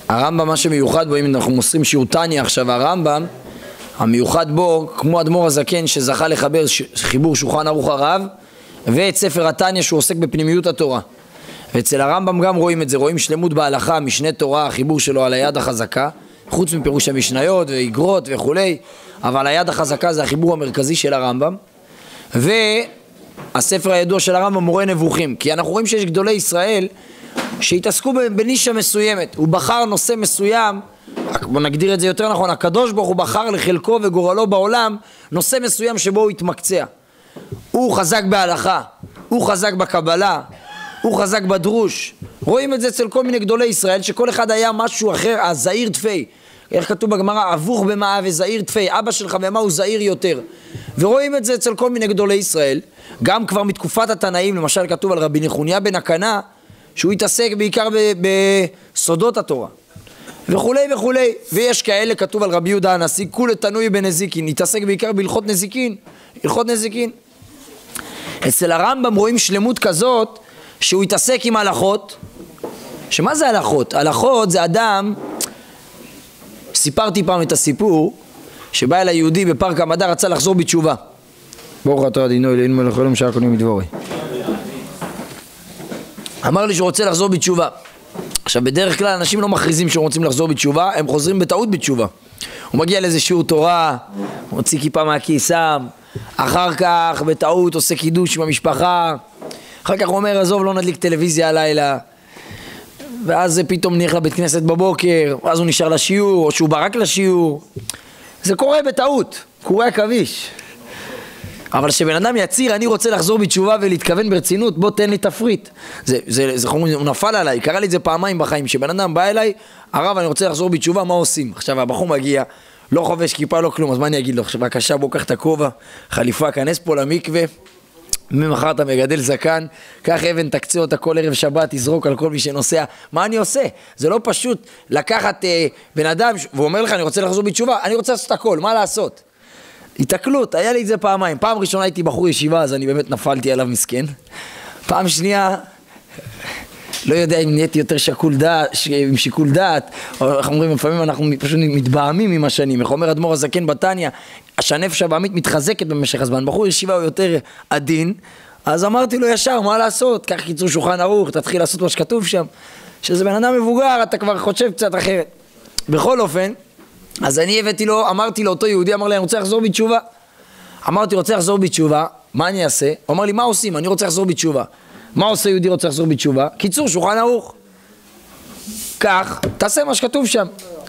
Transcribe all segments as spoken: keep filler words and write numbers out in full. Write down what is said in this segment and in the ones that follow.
הרמב"ם, מה שמיוחד בו, אם אנחנו מוסרים שיעור תניא עכשיו, הרמב"ם, המיוחד בו, כמו אדמו"ר הזקן שזכה לחבר חיבור שולחן ערוך הרב, ואת ספר התניא שהוא עוסק בפנימיות התורה. ואצל הרמב"ם גם רואים את זה, רואים שלמות בהלכה, משנה תורה, החיבור שלו על היד החזקה, חוץ מפירוש המשניות ואגרות וכולי, אבל היד החזקה זה החיבור המרכזי של הרמב"ם. והספר הידוע של הרמב"ם מורה נבוכים, כי אנחנו רואים שיש גדולי ישראל שהתעסקו בנישה מסוימת, הוא בחר נושא מסוים, בוא נגדיר את זה יותר נכון, הקדוש ברוך הוא בחר לחלקו וגורלו בעולם נושא מסוים שבו הוא התמקצע. הוא חזק בהלכה, הוא חזק בקבלה, הוא חזק בדרוש. רואים את זה אצל כל מיני גדולי ישראל, שכל אחד היה משהו אחר, הזעיר תפי. איך כתוב בגמרא, אבוך במאה וזעיר תפי, אבא שלך במה הוא זעיר יותר. ורואים את זה אצל כל מיני גדולי ישראל, גם כבר מתקופת התנאים, למשל כתוב על רבי נחוניה בן הקנה, שהוא התעסק בעיקר בסודות התורה. וכולי וכולי, ויש כאלה כתוב על רבי יהודה הנשיא, כולי תנוי בנזיקין, התעסק בעיקר בהלכות נזיקין, הלכות נזיקין. אצל הרמב"ם רואים שלמות כזאת, שהוא התעסק עם הלכות. שמה זה הלכות? הלכות זה אדם, סיפרתי פעם את הסיפור, שבא אל היהודי בפארק המדע, רצה לחזור בתשובה. ברוך אתה אדינו אלוהינו מלך העולם שהיה קונים מדבורי. אמר לי שהוא רוצה לחזור בתשובה. עכשיו בדרך כלל אנשים לא מכריזים שהם רוצים לחזור בתשובה, הם חוזרים בטעות בתשובה. הוא מגיע לאיזה שיעור תורה, מוציא כיפה מהכיסם, אחר כך בטעות עושה קידוש עם המשפחה, אחר כך הוא אומר עזוב לא נדליק טלוויזיה הלילה, ואז פתאום נלך לבית כנסת בבוקר, ואז הוא נשאר לשיעור, או שהוא ברק לשיעור. זה קורה בטעות, קורה עכביש. אבל שבן אדם יציר, אני רוצה לחזור בתשובה ולהתכוון ברצינות, בוא תן לי תפריט. זה, זה, זה, הוא נפל עליי, קרא לי את זה פעמיים בחיים, שבן אדם בא אליי, הרב אני רוצה לחזור בתשובה, מה עושים? עכשיו הבחור מגיע, לא חובש כיפה, לא כלום, אז מה אני אגיד לו? עכשיו בבקשה בוא קח את הכובע, חליפה, כנס פה למקווה, ממחר אתה מגדל זקן, קח אבן, תקצה אותה כל ערב שבת, תזרוק על כל מי שנוסע. מה אני עושה? זה לא פשוט לקחת אה, בן אדם, והוא אומר לך אני רוצה לחזור בתשובה, אני רוצה לעשות הכל, מה לעשות? התקלות, היה לי את זה פעמיים. פעם ראשונה הייתי בחור ישיבה, אז אני באמת נפלתי עליו מסכן. פעם שנייה, לא יודע אם נהייתי יותר שקול דעת, עם שיקול דעת, או אנחנו אומרים, לפעמים אנחנו פשוט מתבעמים עם השנים. איך אומר אדמו"ר הזקן בתניא, שהנפש הבעמית מתחזקת במשך הזמן. בחור ישיבה הוא יותר עדין, אז אמרתי לו ישר, מה לעשות? קח קיצור שולחן ערוך, תתחיל לעשות מה שכתוב שם. שזה בן אדם מבוגר, אתה כבר חושב קצת אחרת. בכל אופן, אז אני הבאתי לו, אמרתי לאותו יהודי, אמר לי, אני רוצה לחזור בתשובה. אמרתי, רוצה לחזור בתשובה, מה אני אעשה? הוא אמר לי, מה עושים? אני רוצה לחזור בתשובה. מה עושה יהודי רוצה לחזור בתשובה? קיצור, שולחן ערוך. כך, תעשה מה שכתוב שם.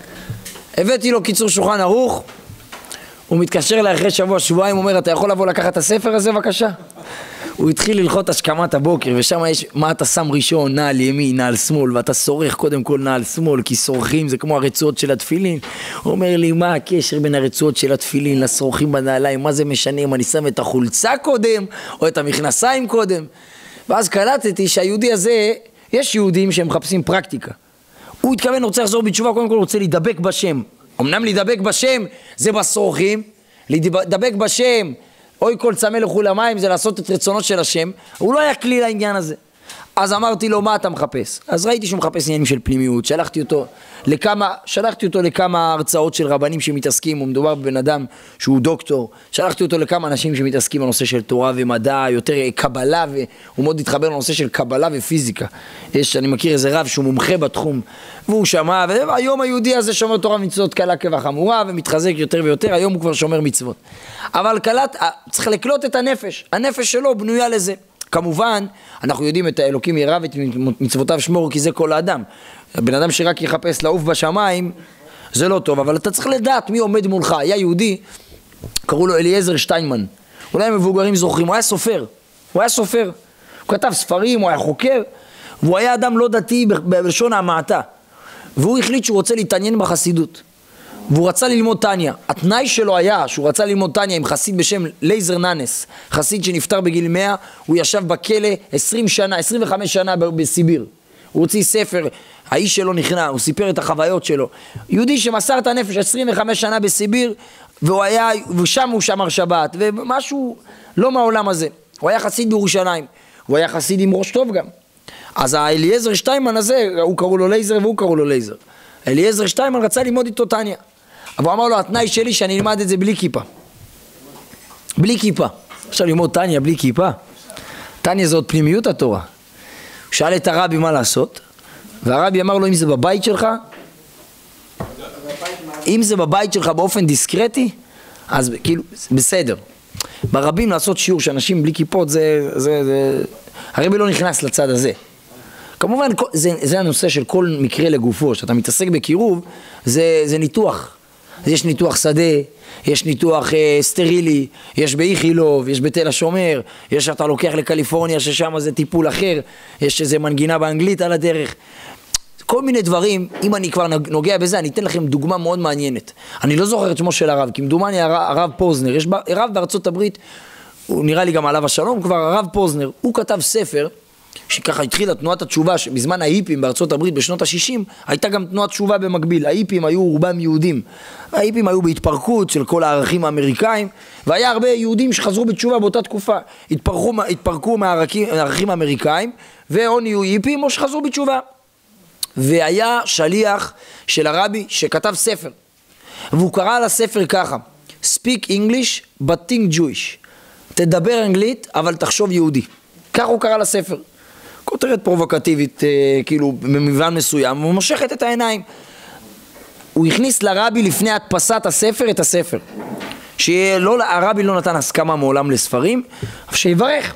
הבאתי לו קיצור שולחן ערוך, הוא מתקשר אליי אחרי שבוע, שבועיים, הוא אומר, אתה יכול לבוא לקחת את הספר הזה, בבקשה? הוא התחיל ללחוט השכמת הבוקר, ושם יש מה אתה שם ראשון, נעל ימין, נעל שמאל, ואתה שורח קודם כל נעל שמאל, כי שורחים זה כמו הרצועות של התפילין. הוא אומר לי, מה הקשר בין הרצועות של התפילין לשורחים בנעליים? מה זה משנה אם אני שם את החולצה קודם, או את המכנסיים קודם? ואז קלטתי שהיהודי הזה, יש יהודים שהם מחפשים פרקטיקה. הוא התכוון, רוצה לחזור בתשובה, קודם כל רוצה להידבק בשם. אמנם להידבק בשם זה בשורחים, להידבק בשם, אוי כל צמא לכו למים, זה לעשות את רצונות של השם. הוא לא היה כלי לעניין הזה. אז אמרתי לו, מה אתה מחפש? אז ראיתי שהוא מחפש עניינים של פנימיות, שלחתי אותו לכמה, שלחתי אותו לכמה הרצאות של רבנים שמתעסקים, הוא מדובר בבן אדם שהוא דוקטור, שלחתי אותו לכמה אנשים שמתעסקים בנושא של תורה ומדע, יותר קבלה, והוא מאוד התחבר לנושא של קבלה ופיזיקה. יש, אני מכיר איזה רב שהוא מומחה בתחום, והוא שמע, והיום היהודי הזה שומר תורה ומצוות קלה כבחמורה, ומתחזק יותר ויותר, היום הוא כבר שומר מצוות. אבל קלט, צריך לקלוט את הנפש, הנפש שלו בנויה לזה. כמובן, אנחנו יודעים את האלוקים ירא ואת מצוותיו שמור, כי זה כל האדם. הבן אדם שרק יחפש לעוף בשמיים, זה לא טוב, אבל אתה צריך לדעת מי עומד מולך. היה יהודי, קראו לו אליעזר שטיינמן. אולי מבוגרים זוכרים, הוא היה סופר. הוא היה סופר. הוא כתב ספרים, הוא היה חוקר, והוא היה אדם לא דתי בלשון המעטה. והוא החליט שהוא רוצה להתעניין בחסידות. והוא רצה ללמוד תניא. התנאי שלו היה שהוא רצה ללמוד תניא עם חסיד בשם לייזר נאנס, חסיד שנפטר בגיל מאה, הוא ישב בכלא עשרים שנה, עשרים וחמש שנה בסיביר. הוא הוציא ספר, האיש שלו נכנע, הוא סיפר את החוויות שלו. יהודי שמסר את הנפש עשרים וחמש שנה בסיביר, והוא היה, ושם הוא שמר שבת, ומשהו לא מהעולם הזה. הוא היה חסיד בירושלים, הוא היה חסיד עם ראש טוב גם. אז האליעזר שטיינמן הזה, הוא קראו לו לייזר והוא קראו לו לייזר. אליעזר שטיימן רצה ללמוד איתו טניה. אבל הוא אמר לו, התנאי שלי שאני אלמד את זה בלי כיפה. בלי כיפה. עכשיו ללמוד טניה בלי כיפה. טניה זה עוד פנימיות התורה. הוא שאל את הרבי מה לעשות, והרבי אמר לו, אם זה בבית שלך, אם זה בבית שלך באופן דיסקרטי, אז כאילו, בסדר. ברבים לעשות שיעור שאנשים בלי כיפות, זה, זה, זה... הרבי לא נכנס לצד הזה. כמובן, זה, זה הנושא של כל מקרה לגופו, שאתה מתעסק בקירוב, זה, זה ניתוח. אז יש ניתוח שדה, יש ניתוח אה, סטרילי, יש באיכילוב, יש בתל השומר, יש שאתה לוקח לקליפורניה ששם זה טיפול אחר, יש איזה מנגינה באנגלית על הדרך. כל מיני דברים, אם אני כבר נוגע בזה, אני אתן לכם דוגמה מאוד מעניינת. אני לא זוכר את שמו של הרב, כי מדומני הרב פוזנר, יש רב בארצות הברית, הוא נראה לי גם עליו השלום, כבר הרב פוזנר, הוא כתב ספר, שככה התחילה תנועת התשובה, שבזמן ההיפים בארצות הברית בשנות ה-שישים, הייתה גם תנועת תשובה במקביל. ההיפים היו רובם יהודים. ההיפים היו בהתפרקות של כל הערכים האמריקאים, והיה הרבה יהודים שחזרו בתשובה באותה תקופה. התפרקו, התפרקו מהערכים האמריקאים, ואו נהיו היפים או שחזרו בתשובה. והיה שליח של הרבי שכתב ספר, והוא קרא לספר ככה, Speak English but think Jewish. תדבר אנגלית אבל תחשוב יהודי. כך הוא קרא לספר. כותרת פרובוקטיבית, כאילו במובן מסוים, הוא מושכת את העיניים. הוא הכניס לרבי לפני הדפסת הספר את הספר. שהרבי לא נתן הסכמה מעולם לספרים, אבל שיברך.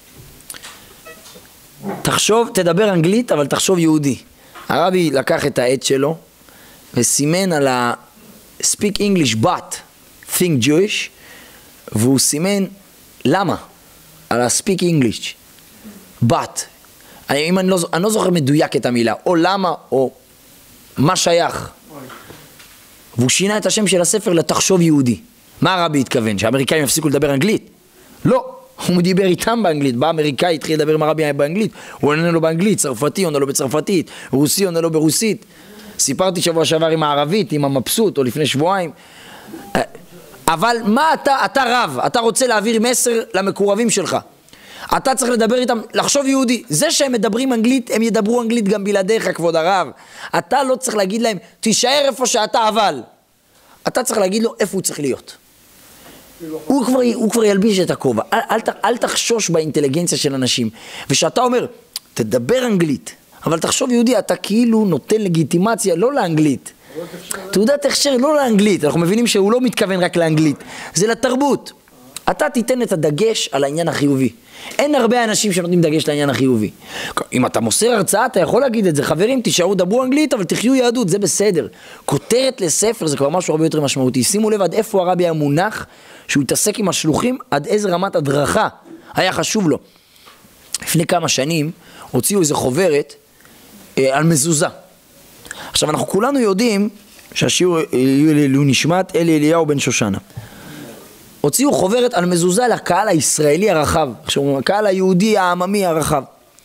תחשוב, תדבר אנגלית אבל תחשוב יהודי. הרבי לקח את העט שלו וסימן על ה- Speak English but think Jewish, והוא סימן למה על ה-Speak English but. אני, אם אני, לא, אני לא זוכר מדויק את המילה, או למה או מה שייך. והוא שינה את השם של הספר לתחשוב יהודי. מה הרבי התכוון? שהאמריקאים יפסיקו לדבר אנגלית? לא. הוא דיבר איתם באנגלית, בא אמריקאי, התחיל לדבר עם הרבי באנגלית, הוא עונה לו באנגלית, צרפתי, עונה לו בצרפתית, רוסי, עונה לו ברוסית. סיפרתי שבוע שעבר עם הערבית, עם המבסוט, או לפני שבועיים. אבל מה אתה, אתה רב, אתה רוצה להעביר מסר למקורבים שלך. אתה צריך לדבר איתם, לחשוב יהודי. זה שהם מדברים אנגלית, הם ידברו אנגלית גם בלעדיך, כבוד הרב. אתה לא צריך להגיד להם, תישאר איפה שאתה אבל. אתה צריך להגיד לו איפה הוא צריך להיות. הוא כבר, הוא כבר ילביש את הכובע. אל, אל, אל תחשוש באינטליגנציה של אנשים. ושאתה אומר, תדבר אנגלית, אבל תחשוב יהודי, אתה כאילו נותן לגיטימציה לא לאנגלית. תעודת הכשר לא לאנגלית. אנחנו מבינים שהוא לא מתכוון רק לאנגלית. זה לתרבות. אתה תיתן את הדגש על העניין החיובי. אין הרבה אנשים שנותנים דגש לעניין החיובי. אם אתה מוסר הרצאה, אתה יכול להגיד את זה. חברים, תישארו, דברו אנגלית, אבל תחיו יהדות, זה בסדר. כותרת לספר זה כבר משהו הרבה יותר משמעותי. שימו לב עד איפה הרבי היה מונח, שהוא התעסק עם השלוחים, עד איזה רמת הדרכה היה חשוב לו. לפני כמה שנים הוציאו איזו חוברת אה, על מזוזה. עכשיו, אנחנו כולנו יודעים שהשיעור הוא נשמת אלי אליהו בן שושנה. הוציאו חוברת על מזוזה לקהל הישראלי הרחב, עכשיו, הקהל היהודי העממי הרחב.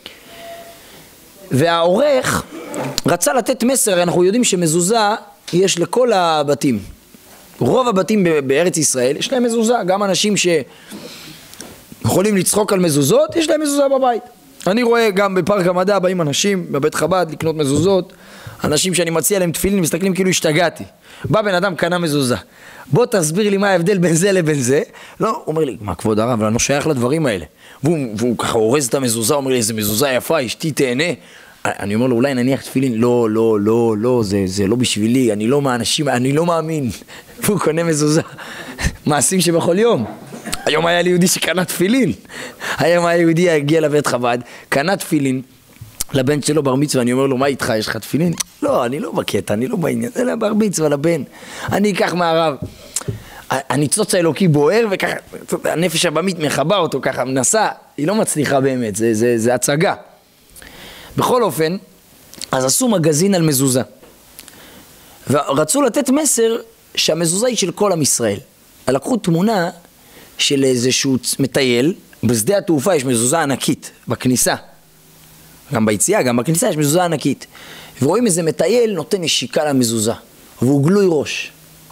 והעורך רצה לתת מסר, אנחנו יודעים שמזוזה יש לכל הבתים. רוב הבתים בארץ ישראל יש להם מזוזה, גם אנשים שיכולים לצחוק על מזוזות, יש להם מזוזה בבית. אני רואה גם בפארק המדע באים אנשים בבית חב"ד לקנות מזוזות, אנשים שאני מציע להם תפילין מסתכלים כאילו השתגעתי. בא בן אדם קנה מזוזה, בוא תסביר לי מה ההבדל בין זה לבין זה. לא, הוא אומר לי, מה כבוד הרב, אבל אני לא שייך לדברים האלה. והוא, והוא ככה אורז את המזוזה, אומר לי, איזה מזוזה יפה, אשתי תהנה. אני אומר לו, אולי נניח תפילין, לא, לא, לא, לא, זה, זה לא בשבילי, אני לא מהאנשים, אני לא מאמין. והוא קונה מזוזה, מעשים שבכל יום. היום היה לי יהודי שקנה תפילין. היום היה יהודי הגיע לבית חב"ד, קנה תפילין, לבן שלו בר מצווה, אני אומר לו, מה איתך, יש לך תפילין? לא, אני לא בקטע, אני לא בעניין, זה בר מצווה לבן. אני אקח מהרב. הניצוץ האלוקי בוער, וככה, הנפש הבמית מחבה אותו, ככה מנסה, היא לא מצליחה באמת, זה, זה, זה הצגה. בכל אופן, אז עשו מגזין על מזוזה. ורצו לתת מסר שהמזוזה היא של כל עם ישראל. לקחו תמונה של איזשהו מטייל, בשדה התעופה יש מזוזה ענקית, בכניסה. גם ביציאה, גם בכניסה יש מזוזה ענקית. ורואים איזה מטייל נותן נשיקה למזוזה, והוא גלוי ראש.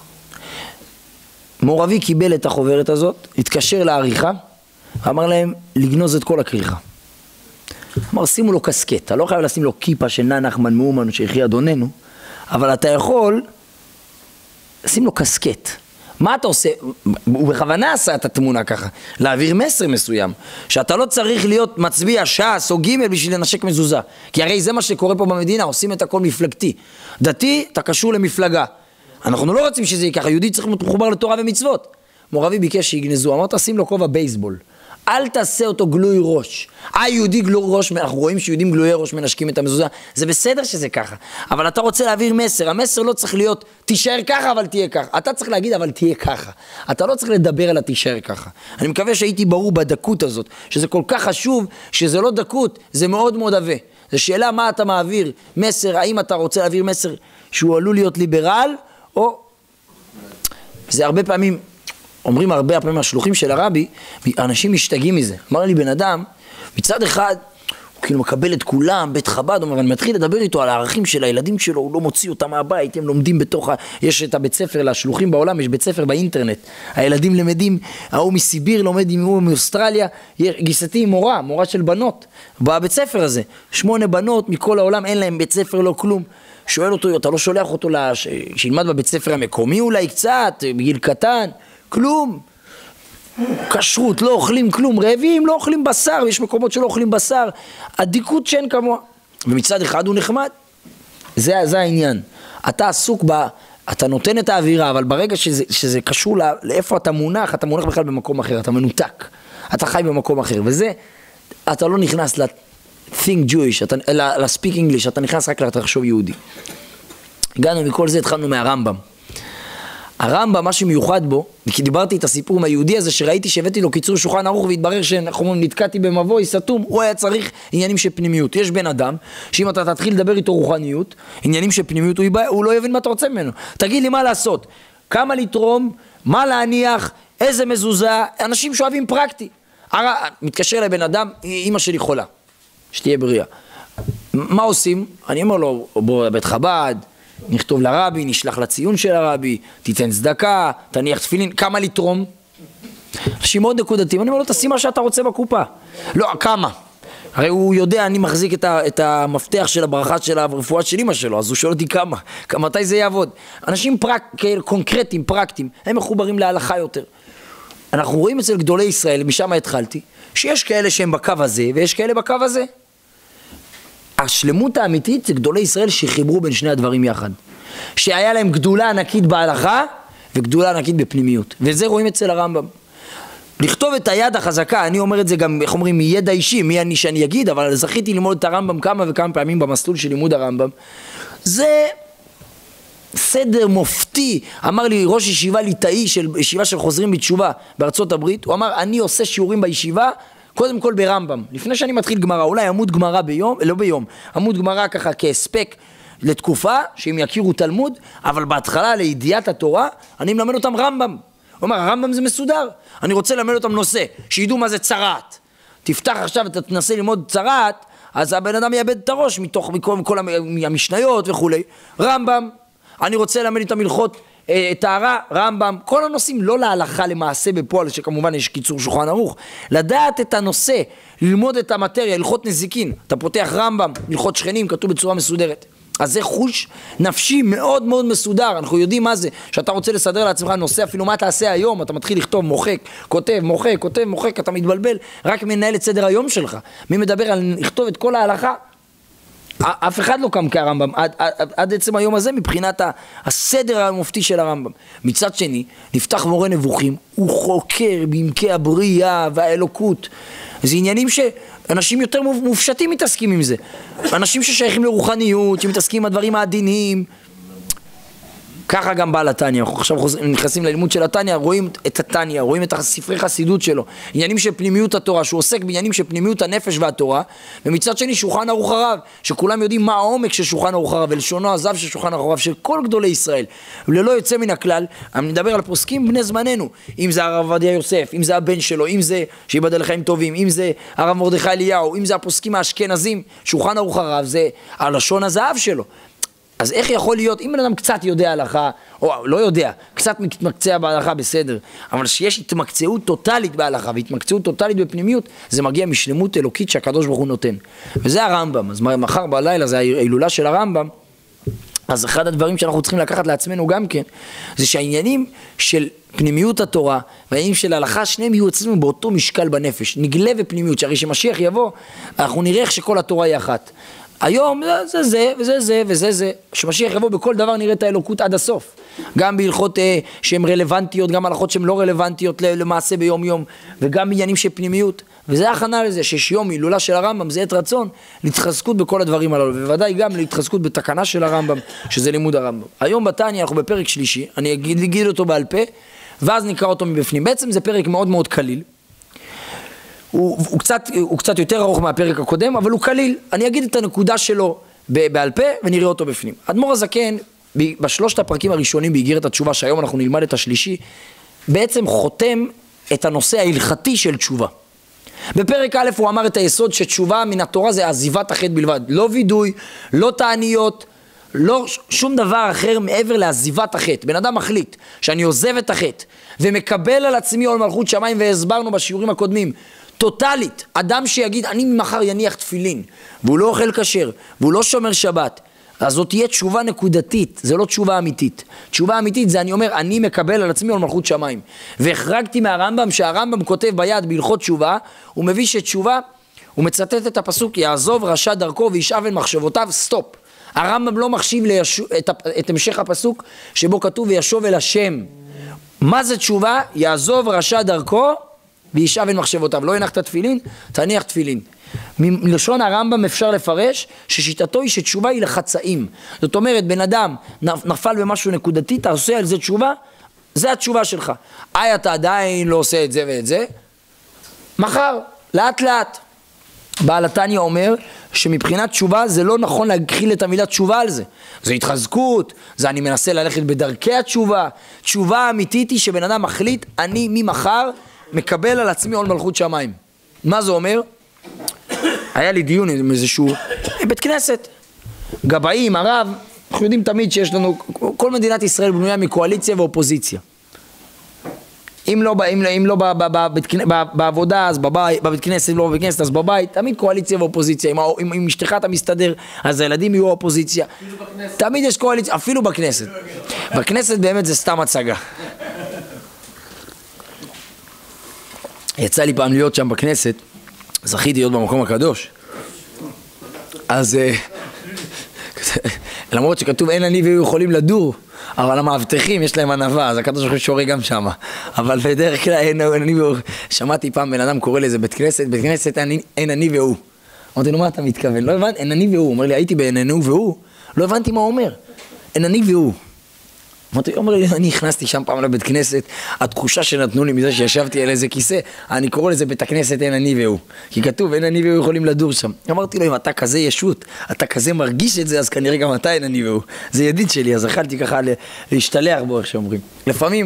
מורבי קיבל את החוברת הזאת, התקשר לעריכה, ואמר להם לגנוז את כל הכריכה. אמר, שימו לו קסקט, אתה לא חייב לשים לו כיפה של נא נחמן מאומן שיחי אדוננו, אבל אתה יכול שים לו קסקט. מה אתה עושה? הוא בכוונה עשה את התמונה ככה, להעביר מסר מסוים, שאתה לא צריך להיות מצביע ש"ס או ג' בשביל לנשק מזוזה, כי הרי זה מה שקורה פה במדינה, עושים את הכל מפלגתי. דתי, אתה קשור למפלגה. אנחנו לא רוצים שזה יהיה ככה, יהודי צריך להיות מחובר לתורה ומצוות. מורבי ביקש שיגנזו, אמרת, שים לו כובע בייסבול. אל תעשה אותו גלוי ראש. אה, יהודי גלוי ראש, אנחנו רואים שיהודים גלויי ראש מנשקים את המזוזה. זה בסדר שזה ככה. אבל אתה רוצה להעביר מסר. המסר לא צריך להיות, תישאר ככה, אבל תהיה ככה. אתה צריך להגיד, אבל תהיה ככה. אתה לא צריך לדבר על התישאר ככה. אני מקווה שהייתי ברור בדקות הזאת, שזה כל כך חשוב, שזה לא דקות, זה מאוד מאוד עווה. זו שאלה מה אתה מעביר מסר, האם אתה רוצה להעביר מסר שהוא עלול להיות ליברל, או... זה הרבה פעמים... אומרים הרבה פעמים השלוחים של הרבי, אנשים משתגעים מזה. אמר לי בן אדם, מצד אחד, הוא כאילו מקבל את כולם, בית חב"ד, אומר, אני מתחיל לדבר איתו על הערכים של הילדים שלו, הוא לא מוציא אותם מהבית, הם לומדים בתוך, ה... יש את הבית ספר לשלוחים בעולם, יש בית ספר באינטרנט, הילדים למדים, ההוא מסיביר לומד עם הוא מאוסטרליה, גיסתי עם מורה, מורה של בנות, בבית ספר הזה, שמונה בנות מכל העולם, אין להם בית ספר, לא כלום. שואל אותו, אתה לא שולח אותו לש... שילמד בבית ספר המקומי אולי קצת, בגיל קטן, כלום, כשרות, לא אוכלים כלום, רעבים, לא אוכלים בשר, יש מקומות שלא אוכלים בשר, עדיקות שאין כמוה. ומצד אחד הוא נחמד, זה, זה העניין. אתה עסוק ב... אתה נותן את האווירה, אבל ברגע שזה, שזה קשור לא, לאיפה אתה מונח, אתה מונח בכלל במקום אחר, אתה מנותק, אתה חי במקום אחר, וזה, אתה לא נכנס ל-think Jewish, אתה, ל-speak English, אתה נכנס רק לתחשוב יהודי. הגענו מכל זה, התחלנו מהרמב"ם. הרמב"ם, מה שמיוחד בו, כי דיברתי את הסיפור עם היהודי הזה, שראיתי שהבאתי לו קיצור שולחן ערוך, והתברר שנתקעתי במבוי סתום, הוא היה צריך עניינים של פנימיות. יש בן אדם, שאם אתה תתחיל לדבר איתו רוחניות, עניינים של פנימיות, הוא, יבא, הוא לא יבין מה אתה רוצה ממנו. תגיד לי מה לעשות, כמה לתרום, מה להניח, איזה מזוזה, אנשים שאוהבים פרקטי. הר... מתקשר אליי בן אדם, אמא שלי חולה, שתהיה בריאה. מה עושים? אני אומר לו, בוא בית חב"ד, נכתוב לרבי, נשלח לציון של הרבי, תיתן צדקה, תניח תפילין, כמה לתרום? אנשים מאוד נקודתיים, אני אומר לו, תשים מה שאתה רוצה בקופה. לא, כמה? הרי הוא יודע, אני מחזיק את, ה, את המפתח של הברכה של הרפואה של אמא שלו, אז הוא שואל אותי כמה, מתי זה יעבוד? אנשים פרק, קונקרטיים, פרקטיים, הם מחוברים להלכה יותר. אנחנו רואים אצל גדולי ישראל, משם התחלתי, שיש כאלה שהם בקו הזה, ויש כאלה בקו הזה. השלמות האמיתית זה גדולי ישראל שחיברו בין שני הדברים יחד. שהיה להם גדולה ענקית בהלכה וגדולה ענקית בפנימיות. וזה רואים אצל הרמב"ם. לכתוב את היד החזקה, אני אומר את זה גם, איך אומרים, מידע אישי, מי אני שאני אגיד, אבל זכיתי ללמוד את הרמב"ם כמה וכמה פעמים במסלול של לימוד הרמב"ם. זה סדר מופתי. אמר לי ראש ישיבה ליטאי של ישיבה של חוזרים בתשובה בארצות הברית, הוא אמר, אני עושה שיעורים בישיבה, קודם כל ברמב"ם, לפני שאני מתחיל גמרא, אולי עמוד גמרא ביום, לא ביום, עמוד גמרא ככה כהספק לתקופה, שהם יכירו תלמוד, אבל בהתחלה לידיעת התורה, אני מלמד אותם רמב"ם. הוא אומר, הרמב"ם זה מסודר, אני רוצה ללמד אותם נושא, שידעו מה זה צרעת. תפתח עכשיו, אתה תנסה ללמוד צרעת, אז הבן אדם יאבד את הראש מתוך מכל, מכל המשניות וכו'. רמב"ם, אני רוצה ללמד את המלכות, טהרה, רמב"ם, כל הנושאים לא להלכה למעשה בפועל, שכמובן יש קיצור שולחן ערוך, לדעת את הנושא, ללמוד את המטריה, הלכות נזיקין, אתה פותח רמב"ם, הלכות שכנים, כתוב בצורה מסודרת. אז זה חוש נפשי מאוד מאוד מסודר, אנחנו יודעים מה זה, שאתה רוצה לסדר לעצמך נושא, אפילו מה תעשה היום, אתה מתחיל לכתוב מוחק, כותב, מוחק, כותב, מוחק, אתה מתבלבל, רק מנהל את סדר היום שלך. מי מדבר על לכתוב את כל ההלכה? אף אחד לא קם כהרמב"ם, עד, עד, עד עצם היום הזה מבחינת הסדר המופתי של הרמב"ם. מצד שני, נפתח מורה נבוכים, הוא חוקר בעמקי הבריאה והאלוקות. זה עניינים שאנשים יותר מופשטים מתעסקים עם זה. אנשים ששייכים לרוחניות, שמתעסקים עם הדברים העדינים. ככה גם בא לתניא, אנחנו עכשיו נכנסים ללימוד של התניא, רואים את התניא, רואים את הספרי חסידות שלו, עניינים של פנימיות התורה, שהוא עוסק בעניינים של פנימיות הנפש והתורה, ומצד שני שולחן ערוך הרב, שכולם יודעים מה העומק של שולחן ערוך הרב, ולשונו הזב של שולחן ערוך הרב, של כל גדולי ישראל, וללא יוצא מן הכלל, אני מדבר על פוסקים בני זמננו, אם זה הרב עובדיה יוסף, אם זה הבן שלו, אם זה שיבדל לחיים טובים, אם זה הרב מרדכי אליהו, אם זה הפוסקים האשכנזים, שולחן ערוך הרב, זה הלשון הזהב שלו. אז איך יכול להיות, אם בן אדם קצת יודע הלכה, או לא יודע, קצת מתמקצע בהלכה בסדר, אבל שיש התמקצעות טוטלית בהלכה, והתמקצעות טוטלית בפנימיות, זה מגיע משלמות אלוקית שהקדוש ברוך הוא נותן. וזה הרמב"ם, אז מחר בלילה, זה ההילולה של הרמב"ם, אז אחד הדברים שאנחנו צריכים לקחת לעצמנו גם כן, זה שהעניינים של פנימיות התורה והעניינים של ההלכה, שניהם יהיו אצלנו באותו משקל בנפש, נגלה ופנימיות, שהרי שמשיח יבוא, אנחנו נראה איך שכל התורה היא אחת. היום זה זה וזה זה וזה זה, שמשיח יבוא בכל דבר נראה את האלוקות עד הסוף, גם בהלכות אה, שהן רלוונטיות, גם הלכות שהן לא רלוונטיות למעשה ביום יום, וגם בעניינים של פנימיות, וזה הכנה לזה שיש יום הילולה של הרמב"ם, זה עת רצון להתחזקות בכל הדברים הללו, ובוודאי גם להתחזקות בתקנה של הרמב"ם, שזה לימוד הרמב"ם. היום בתניא אנחנו בפרק שלישי, אני אגיד, אגיד אותו בעל פה, ואז נקרא אותו מבפנים. בעצם זה פרק מאוד מאוד קליל, הוא, הוא, קצת, הוא קצת יותר ארוך מהפרק הקודם, אבל הוא קליל. אני אגיד את הנקודה שלו בעל פה ונראה אותו בפנים. אדמו"ר הזקן, בשלושת הפרקים הראשונים באיגרת התשובה, שהיום אנחנו נלמד את השלישי, בעצם חותם את הנושא ההלכתי של תשובה. בפרק א' הוא אמר את היסוד שתשובה מן התורה זה עזיבת החטא בלבד, לא וידוי, לא תעניות, לא שום דבר אחר מעבר לעזיבת החטא. בן אדם מחליט שאני עוזב את החטא ומקבל על עצמי עול מלכות שמיים, והסברנו בשיעורים הקודמים, טוטלית, אדם שיגיד אני ממחר יניח תפילין והוא לא אוכל כשר והוא לא שומר שבת, אז זאת תהיה תשובה נקודתית, זה לא תשובה אמיתית. תשובה אמיתית זה אני אומר אני מקבל על עצמי עול מלכות שמיים, והחרגתי מהרמב"ם שהרמב"ם כותב ביד בהלכות תשובה, הוא מביא שתשובה, הוא מצטט את הפסוק יעזוב רשע דרכו וישאב אל מחשבותיו, סטופ. הרמב"ם לא מחשיב לישו, את, את המשך הפסוק שבו כתוב וישוב אל השם. מה זה תשובה? יעזוב רשע דרכו וישאב אל מחשבותיו, לא ינחת תפילין, תניח תפילין. מלשון הרמב"ם אפשר לפרש ששיטתו היא שתשובה היא לחצאים. זאת אומרת, בן אדם נפל במשהו נקודתי, אתה עושה על זה תשובה, זה התשובה שלך. איי, אתה עדיין לא עושה את זה ואת זה, מחר, לאט לאט. בעל התניא אומר שמבחינת תשובה זה לא נכון להכחיל את המילה תשובה על זה. זה התחזקות, זה אני מנסה ללכת בדרכי התשובה. תשובה אמיתית היא שבן אדם מחליט, אני ממחר מקבל על עצמי עול מלכות שמיים. מה זה אומר? היה לי דיון עם איזשהו בית כנסת, גבאים, הרב, אנחנו יודעים תמיד שיש לנו, כל מדינת ישראל בנויה מקואליציה ואופוזיציה. אם לא, אם, אם לא בעבודה, אז בבית, בבית כנסת, אם לא בבית כנסת, אז בבית, תמיד קואליציה ואופוזיציה. אם, אם, אם אשתך אתה מסתדר, אז הילדים יהיו אופוזיציה. תמיד יש קואליציה, אפילו בכנסת. בכנסת באמת זה סתם הצגה. יצא לי פעם להיות שם בכנסת, זכיתי להיות במקום הקדוש. אז למרות שכתוב אין אני והיו יכולים לדור, אבל המאבטחים יש להם ענווה, אז הקדוש ברוך הוא שורה גם שם. אבל בדרך כלל אין אני והוא. שמעתי פעם בן אדם קורא לזה בית כנסת, בית כנסת אין אני והוא. אמרתי לו מה אתה מתכוון? לא הבנתי, אין אני והוא. אומר לי הייתי באין אני והוא, לא הבנתי מה הוא אומר. אין אני והוא. אמרתי, אומר לי, אני נכנסתי שם פעם לבית כנסת, התחושה שנתנו לי מזה שישבתי על איזה כיסא, אני קורא לזה בית הכנסת אין אני והוא, כי כתוב אין אני והוא יכולים לדור שם. אמרתי לו, אם אתה כזה ישות, אתה כזה מרגיש את זה, אז כנראה גם אתה אין אני והוא. זה ידיד שלי, אז אכלתי ככה להשתלח בו, איך שאומרים. לפעמים,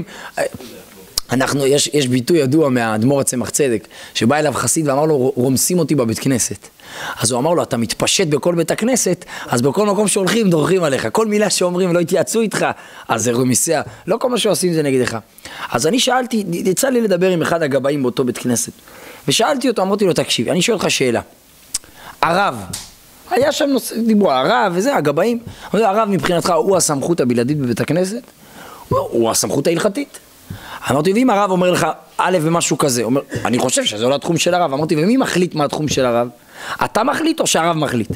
אנחנו, יש, יש ביטוי ידוע מהאדמו"ר הצמח צדק, שבא אליו חסיד ואמר לו, רומסים אותי בבית כנסת. אז הוא אמר לו, אתה מתפשט בכל בית הכנסת, אז בכל מקום שהולכים דורכים עליך. כל מילה שאומרים לא התייעצו איתך, אז זה רמיסיה. לא כל מה שעושים זה נגדך. אז אני שאלתי, יצא לי לדבר עם אחד הגבאים באותו בית כנסת, ושאלתי אותו, אמרתי לו, תקשיב, אני שואל לך שאלה. הרב, היה שם נושא, דיברו, הרב וזה, הגבאים, הרב מבחינתך הוא הסמכות הבלעדית בבית הכנסת? הוא, הוא הסמכות ההלכתית. אמרתי, ואם הרב אומר לך א' ומשהו כזה, אומר, אני חושב שזה לא התחום של הרב. אמרתי, ומי מחליט מה התחום של הרב? אתה מחליט או שהרב מחליט?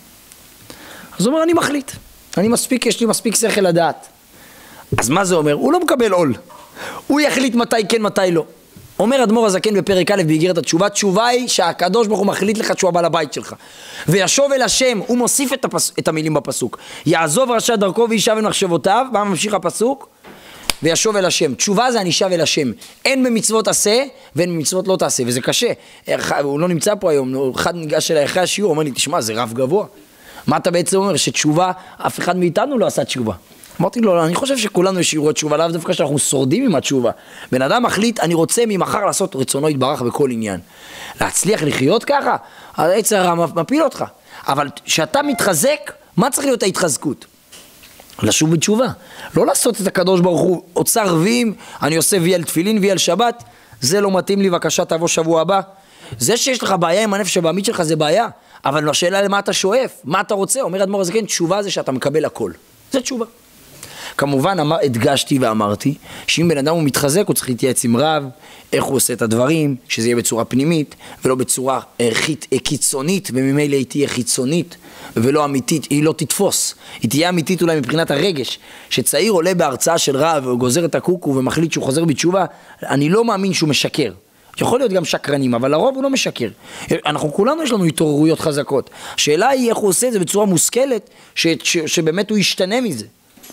אז הוא אומר, אני מחליט. אני מספיק, יש לי מספיק שכל לדעת. אז מה זה אומר? הוא לא מקבל עול. הוא יחליט מתי כן, מתי לא. אומר אדמו"ר הזקן בפרק א' באיגרת התשובה, תשובה היא שהקדוש ברוך הוא מחליט לך שהוא הבעל הבית שלך. וישוב אל השם, הוא מוסיף את, הפס... את המילים בפסוק. יעזוב רשע דרכו וישב אל מחשבותיו, מה ממשיך הפסוק? וישוב אל השם. תשובה זה אני שב אל השם. אין במצוות עשה ואין במצוות לא תעשה, וזה קשה. הוא לא נמצא פה היום, אחד ניגש אליי אחרי השיעור, אומר לי, תשמע, זה רב גבוה. מה אתה בעצם אומר? שתשובה, אף אחד מאיתנו לא עשה תשובה. אמרתי לו, אני חושב שכולנו יש שיעורי תשובה, לאו דווקא שאנחנו שורדים עם התשובה. בן אדם מחליט, אני רוצה ממחר לעשות רצונו יתברך בכל עניין. להצליח לחיות ככה, היצר הרע מפיל אותך. אבל כשאתה מתחזק, מה צריך להיות ההתחזקות? לשוב בתשובה. לא לעשות את הקדוש ברוך הוא, אוצר רביעים, אני עושה וי על תפילין, וי על שבת, זה לא מתאים לי, בבקשה תבוא שבוע הבא. זה שיש לך בעיה עם הנפש הבעמית שלך זה בעיה, אבל השאלה למה אתה שואף, מה אתה רוצה? אומר אדמו"ר הזקן, תשובה זה שאתה מקבל הכל. זה תשובה. כמובן אמר, הדגשתי ואמרתי שאם בן אדם הוא מתחזק הוא צריך להתייעץ עם רב, איך הוא עושה את הדברים, שזה יהיה בצורה פנימית ולא בצורה ערכית, קיצונית, וממילא היא תהיה חיצונית ולא אמיתית, היא לא תתפוס, היא תהיה אמיתית אולי מבחינת הרגש. שצעיר עולה בהרצאה של רב וגוזר את הקוקו ומחליט שהוא חוזר בתשובה, אני לא מאמין שהוא משקר. יכול להיות גם שקרנים, אבל לרוב הוא לא משקר. אנחנו כולנו יש לנו התעוררויות חזקות. השאלה היא איך הוא עושה את זה בצורה מושכלת, ש, ש, שבאמת הוא ישתנה מזה.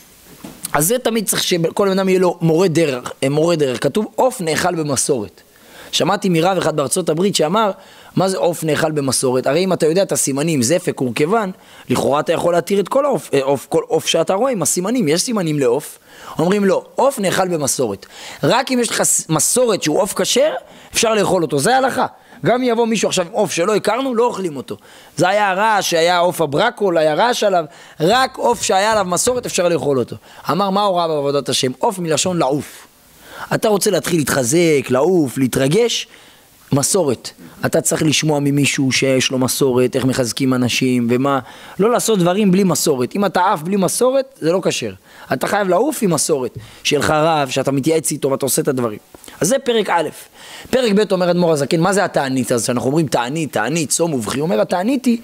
אז זה תמיד צריך שכל אדם יהיה לו מורה דרך, מורה דרך. כתוב עוף נאכל במסורת. שמעתי מרב אחד בארצות הברית שאמר, מה זה עוף נאכל במסורת? הרי אם אתה יודע את הסימנים, זפק ורקבן, לכאורה אתה יכול להתיר את כל העוף, עוף, כל עוף שאתה רואה עם הסימנים, יש סימנים לעוף. אומרים לו, עוף נאכל במסורת. רק אם יש לך מסורת שהוא עוף כשר, אפשר לאכול אותו, זה ההלכה. גם יבוא מישהו עכשיו עם עוף שלא הכרנו, לא אוכלים אותו. זה היה הרעש שהיה עוף הברקול, היה רעש עליו, רק עוף שהיה עליו מסורת אפשר לאכול אותו. אמר, מה הוראה בעבודת השם? עוף מלשון לעוף. אתה רוצה להתחיל להתחזק, לעוף, להתרגש, מסורת. אתה צריך לשמוע ממישהו שיש לו מסורת, איך מחזקים אנשים ומה, לא לעשות דברים בלי מסורת. אם אתה עף בלי מסורת, זה לא כשר. אתה חייב לעוף עם מסורת, שיהיה לך רב, שאתה מתייעץ איתו ואתה עושה את הדברים. אז זה פרק א'. פרק ב' אומר אדמו"ר הזקן, מה זה התענית? אז שאנחנו אומרים תענית, תענית, צום ובכי. הוא אומר, התענית היא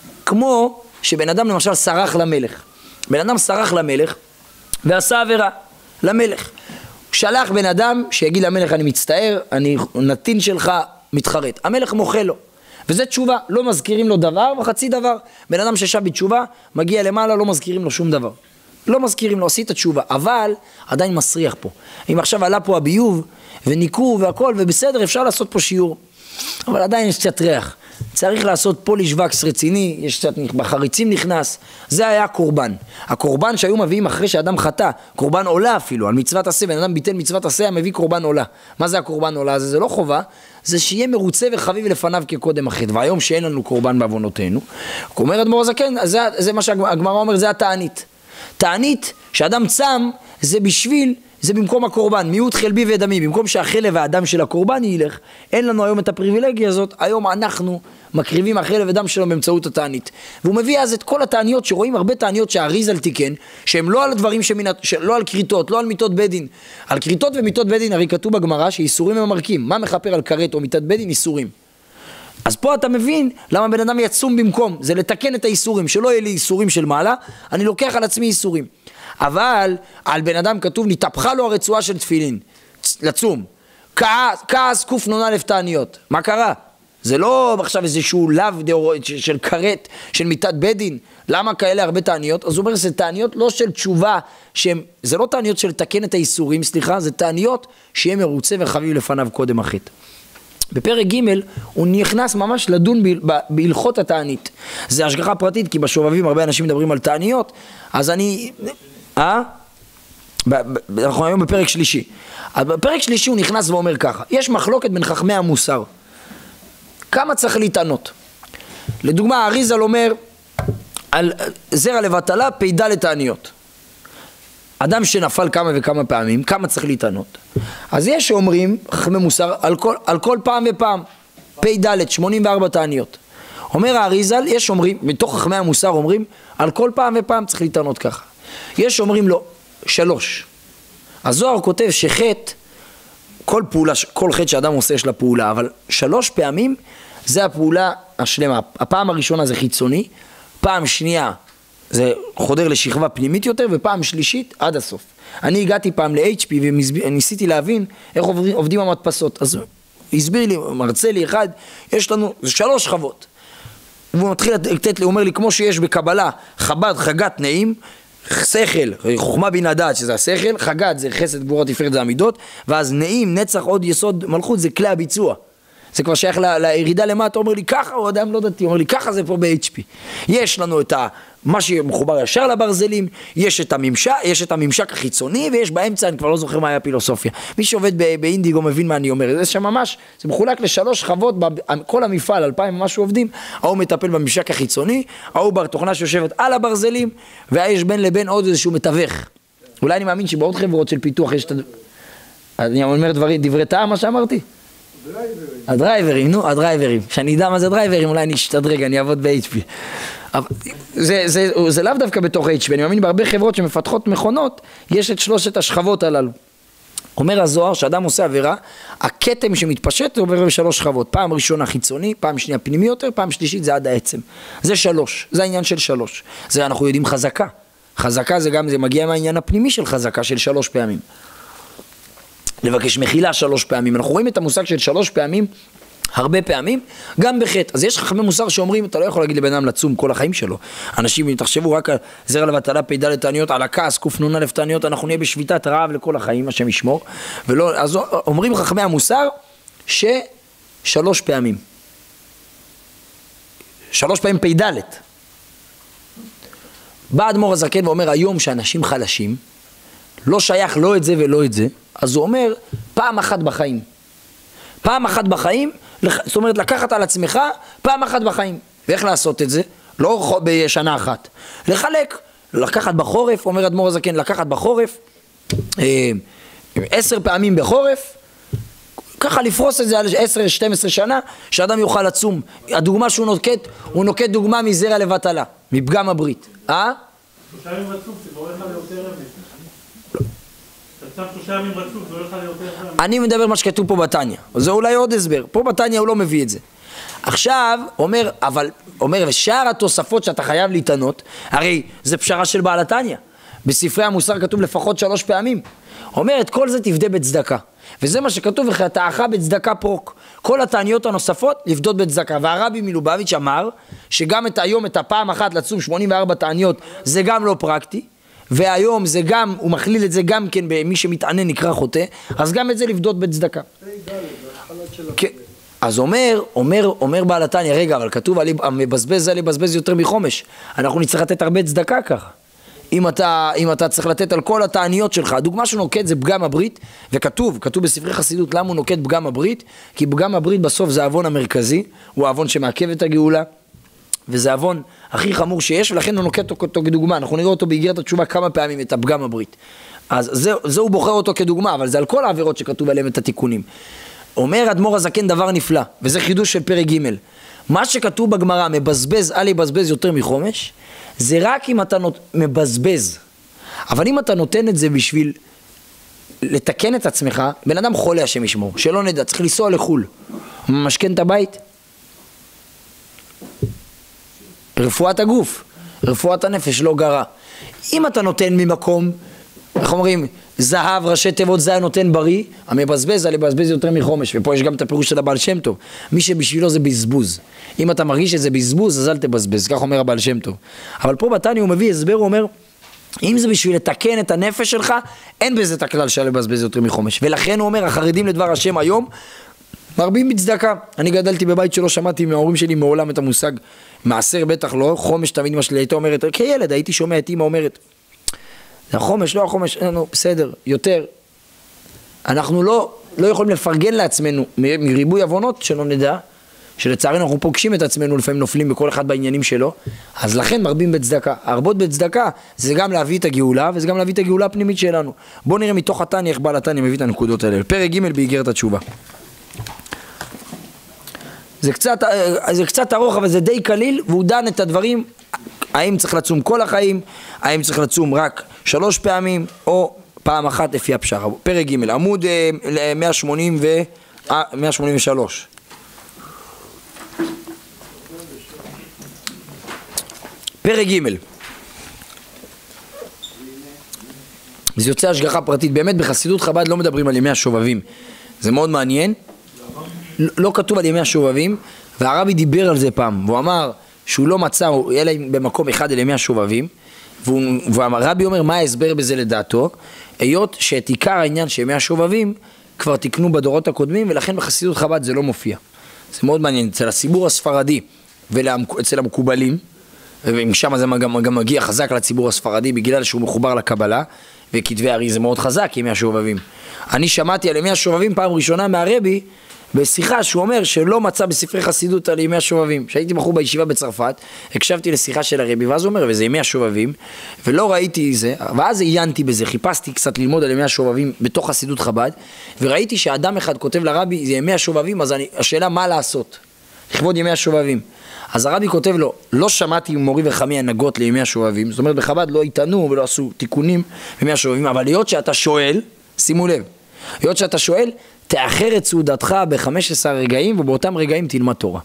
כמו שבן אדם למשל שרח למלך. בן אדם שרח למלך ועשה עבירה למלך. שלח בן אדם שיגיד למלך, אני מצטער, אני נתין שלך מתחרט. המלך מוחה לו. וזה תשובה, לא מזכירים לו דבר וחצי דבר. בן אדם ששב בתשובה, מגיע למעלה, לא מזכירים לו שום דבר. לא מזכירים לו, עשית תשובה, אבל עדיין מסריח פה. אם עכשיו עלה פה הביוב וניקו והכל, ובסדר, אפשר לעשות פה שיעור. אבל עדיין יש קצת ריח. צריך לעשות פוליש וקס רציני, יש קצת בחריצים נכנס. זה היה הקורבן. הקורבן שהיו מביאים אחרי שאדם חטא, קורבן עולה אפילו, על מצוות עשה, בן אדם ביטל מצוות עשה, היה מביא קורבן עולה. מה זה הקורבן עולה הזה? זה לא חובה, זה שיהיה מרוצה וחביב לפניו כקודם החטא. והיום שאין לנו קורבן בעוונותינו, אומר אדמו"ר הזקן, זה, זה מה שהגמרא אומר, זה התענית. תענית שאדם צם, זה בשביל, זה במקום הקורבן, מיעוט חלבי ודמי, במקום שהחלב והדם של הקורבן ילך, אין לנו היום את הפריבילגיה הזאת, היום אנחנו מקריבים החלב ודם שלו באמצעות התענית. והוא מביא אז את כל התעניות, שרואים הרבה תעניות שהאריזל תיקן, שהם לא על דברים שמינת, לא על כריתות, לא על מיתות בית דין. על כריתות ומיתות בית דין, הרי כתוב בגמרא שאיסורים הם המרקים. מה מחפר על כרת או מיתת בית דין? איסורים. אז פה אתה מבין למה בן אדם יצום במקום, זה לתקן את האיסורים, שלא יהיה לי איסורים של מעלה, אני לוקח על עצמי איסורים. אבל על בן אדם כתוב, נתהפכה לו הרצועה של תפילין, לצום. כעס, כעס קוף נון א' תעניות. מה קרה? זה לא עכשיו איזשהו לאו של כרת, של מיתת בית דין. למה כאלה הרבה תעניות? אז הוא אומר, זה תעניות לא של תשובה, שהם, זה לא תעניות של לתקן את האיסורים, סליחה, זה תעניות שיהיה מרוצה וחביב לפניו קודם החטא. בפרק ג' הוא נכנס ממש לדון בהלכות התענית. זה השגחה פרטית, כי בשובבים הרבה אנשים מדברים על תעניות, אז אני... אה? אנחנו היום בפרק שלישי. אז בפרק שלישי הוא נכנס ואומר ככה, יש מחלוקת בין חכמי המוסר. כמה צריך להתענות? לדוגמה, האריזל אומר, על זרע לבטלה, פיידה לתעניות. אדם שנפל כמה וכמה פעמים, כמה צריך להתענות? אז יש שאומרים, חכמי מוסר, על כל, על כל פעם ופעם, פי ד' שמונים וארבע תעניות. אומר האריזל, יש שאומרים, מתוך חכמי המוסר אומרים, על כל פעם ופעם צריך להתענות ככה. יש שאומרים לו, שלוש. הזוהר כותב שחטא, כל פעולה, כל חטא שאדם עושה יש לה פעולה, אבל שלוש פעמים זה הפעולה השלמה. הפעם הראשונה זה חיצוני, פעם שנייה זה חודר לשכבה פנימית יותר, ופעם שלישית עד הסוף. אני הגעתי פעם ל-אייץ' פי וניסיתי להבין איך עובדים, עובדים המדפסות. אז הסביר לי, מרצה לי אחד, יש לנו שלוש שכבות. והוא מתחיל לתת לי, הוא אומר לי, כמו שיש בקבלה, חב"ד, חגת, נעים, שכל, חוכמה בינה דעת, שזה השכל, חגת זה חסד, גבורה, תפארת, זה המידות, ואז נעים, נצח, עוד יסוד, מלכות, זה כלי הביצוע. זה כבר שייך לירידה למטה, אומר לי ככה, הוא אדם לא דתי, אומר לי ככה זה פה ב-אייץ' פי. יש לנו את ה... מה שמחובר ישר לברזלים, יש את הממשק, יש את הממשק החיצוני, ויש באמצע, אני כבר לא זוכר מה היה פילוסופיה. מי שעובד באינדיגו מבין מה אני אומר. זה שם ממש, זה מחולק לשלוש שכבות, כל המפעל, אלפיים ומשהו עובדים, ההוא מטפל בממשק החיצוני, ההוא בתוכנה שיושבת על הברזלים, והיש בין לבין עוד איזשהו מתווך. אולי אני מאמין שבעוד חברות של פיתוח יש את... אני אומר דברים, דברי טעם מה שאמרתי? הדרייברים, נו, הדרייברים. שאני אדע מה זה דרייברים, אולי אני אשתדרג, אני אעבוד ב-אייץ' פי. זה, זה, זה לאו דווקא בתוך H P, אני מאמין בהרבה חברות שמפתחות מכונות, יש את שלושת השכבות הללו. אומר הזוהר שאדם עושה עבירה, הכתם שמתפשט עובר בשלוש שכבות, פעם ראשונה חיצוני, פעם שנייה פנימי יותר, פעם שלישית זה עד העצם. זה שלוש, זה העניין של שלוש. זה אנחנו יודעים חזקה. חזקה זה גם, זה מגיע מהעניין הפנימי של חזקה של שלוש פעמים. לבקש מחילה שלוש פעמים. אנחנו רואים את המושג של שלוש פעמים, הרבה פעמים, גם בחטא. אז יש חכמי מוסר שאומרים, אתה לא יכול להגיד לבן אדם לצום כל החיים שלו. אנשים, תחשבו רק על זרע לבטלה, פ"ד תעניות, על הכעס, קנ"א תעניות, אנחנו נהיה בשביתת רעב לכל החיים, השם ישמור. ולא, אז אומרים חכמי המוסר ששלוש פעמים. שלוש פעמים פ"ד. בא אדמו"ר הזקן ואומר, היום שאנשים חלשים, לא שייך לא את זה ולא את זה, אז הוא אומר, פעם אחת בחיים. פעם אחת בחיים, זאת אומרת, לקחת על עצמך פעם אחת בחיים. ואיך לעשות את זה? לא בשנה אחת. לחלק, לקחת בחורף, אומר אדמו"ר הזקן, לקחת בחורף, עשר פעמים בחורף, ככה לפרוס את זה על עשר שתים עשרה שנה, שאדם יוכל לצום. הדוגמה שהוא נוקט, הוא נוקט דוגמה מזרע לבטלה, מפגם הברית. אה? שלושה ימים רצוף, זה בורא לך ליותר רמז. שלושה ימים רצוף, זה בורא לך ליותר רמז. אני מדבר מה שכתוב פה בתניא, זה אולי עוד הסבר, פה בתניא הוא לא מביא את זה. עכשיו, אומר, אבל, אומר, ושאר התוספות שאתה חייב להתענות, הרי זה פשרה של בעל התניא. בספרי המוסר כתוב לפחות שלוש פעמים. אומר, את כל זה תפדה בצדקה. וזה מה שכתוב, וחטאך בצדקה פרוק. כל התעניות הנוספות לפדות בצדקה. והרבי מלובביץ' אמר שגם את היום, את הפעם אחת לצום שמונים וארבע תעניות, זה גם לא פרקטי. והיום זה גם, הוא מכליל את זה גם כן במי שמתענן נקרא חוטא, אז גם את זה לפדות בצדקה. אז אומר, אומר, אומר בעל התניא, רגע, אבל כתוב, המבזבז זה לבזבז יותר מחומש. אנחנו נצטרך לתת הרבה צדקה ככה. אם אתה, אם אתה צריך לתת על כל התעניות שלך, הדוגמה שהוא נוקט זה פגם הברית, וכתוב, כתוב בספרי חסידות, למה הוא נוקט פגם הברית? כי פגם הברית בסוף זה האבון המרכזי, הוא האבון שמעכב את הגאולה, וזה האבון הכי חמור שיש, ולכן הוא נוקט אותו כדוגמה. אנחנו נראה אותו באיגרת התשובה כמה פעמים, את הפגם הברית. אז זה, זה הוא בוחר אותו כדוגמה, אבל זה על כל העבירות שכתוב עליהם את התיקונים. אומר אדמו"ר הזקן דבר נפלא, וזה חידוש של פרק ג'. מה שכתוב בגמרא, מבזבז, אל יבזבז יותר מחומש, זה רק אם אתה נות... מבזבז. אבל אם אתה נותן את זה בשביל לתקן את עצמך, בן אדם חולה השם ישמור, שלא נדע, צריך לנסוע לחול. משכן את הבית. רפואת הגוף, רפואת הנפש לא גרה. אם אתה נותן ממקום, איך אומרים, זהב, ראשי תיבות זהב נותן בריא, המבזבז, אל יבזבז יותר מחומש. ופה יש גם את הפירוש של הבעל שם טוב. מי שבשבילו זה בזבוז. אם אתה מרגיש שזה בזבוז, אז אל תבזבז, כך אומר הבעל שם טוב. אבל פה בתניא הוא מביא הסבר, הוא אומר, אם זה בשביל לתקן את הנפש שלך, אין בזה את הכלל של לבזבז יותר מחומש. ולכן הוא אומר, החרדים לדבר השם היום, מרבים בצדקה. אני גדלתי בבית שלא שמעתי מההורים שלי מעולם את המושג מעשר, בטח לא, חומש תמיד אמא שלי הייתה אומרת, כילד הייתי שומע את אמא אומרת, זה החומש, לא החומש, לא, בסדר, יותר. אנחנו לא, לא יכולים לפרגן לעצמנו מריבוי עוונות שלא נדע, שלצערנו אנחנו פוגשים את עצמנו, לפעמים נופלים בכל אחד בעניינים שלו, אז לכן מרבים בצדקה. הרבות בצדקה זה גם להביא את הגאולה, וזה גם להביא את הגאולה הפנימית שלנו. בואו נראה מתוך התניא איך בעל התניא מביא את הנקודות האלה. פרק ג' באיגרת התשובה. זה קצת, זה קצת ארוך, אבל זה די קליל, והוא דן את הדברים, האם צריך לצום כל החיים, האם צריך לצום רק שלוש פעמים, או פעם אחת לפי הפשרה. פרק ג' עמוד מאה שמונים ושלוש. פרק ג' זה יוצא השגחה פרטית. באמת בחסידות חב"ד לא מדברים על ימי השובבים, זה מאוד מעניין. לא כתוב על ימי השובבים, והרבי דיבר על זה פעם, והוא אמר שהוא לא מצא, אלא במקום אחד על ימי השובבים, והרבי אומר מה ההסבר בזה לדעתו, היות שאת עיקר העניין שימי השובבים כבר תקנו בדורות הקודמים, ולכן בחסידות חב"ד זה לא מופיע. זה מאוד מעניין, אצל הציבור הספרדי ואצל המקובלים, ומשם זה גם, גם מגיע חזק לציבור הספרדי בגלל שהוא מחובר לקבלה, וכתבי הארי זה מאוד חזק ימי השובבים. אני שמעתי על ימי השובבים פעם ראשונה מהרבי, בשיחה שהוא אומר שלא מצא בספרי חסידות על ימי השובבים. כשהייתי בחור בישיבה בצרפת, הקשבתי לשיחה של הרבי, ואז הוא אומר, וזה ימי השובבים, ולא ראיתי זה, ואז עיינתי בזה, חיפשתי קצת ללמוד על ימי השובבים בתוך חסידות חב"ד, וראיתי שאדם אחד כותב לרבי, זה ימי השובבים, אז אני, השאלה מה לעשות, לכבוד ימי השובבים. אז הרבי כותב לו, לא שמעתי ממורי וחמי הנהגות לימי השואבים, זאת אומרת בחב"ד לא התענו ולא עשו תיקונים בימי השואבים, אבל להיות שאתה שואל, שימו לב, להיות שאתה שואל, תאחר את סעודתך ב-חמישה עשר רגעים ובאותם רגעים תלמד תורה.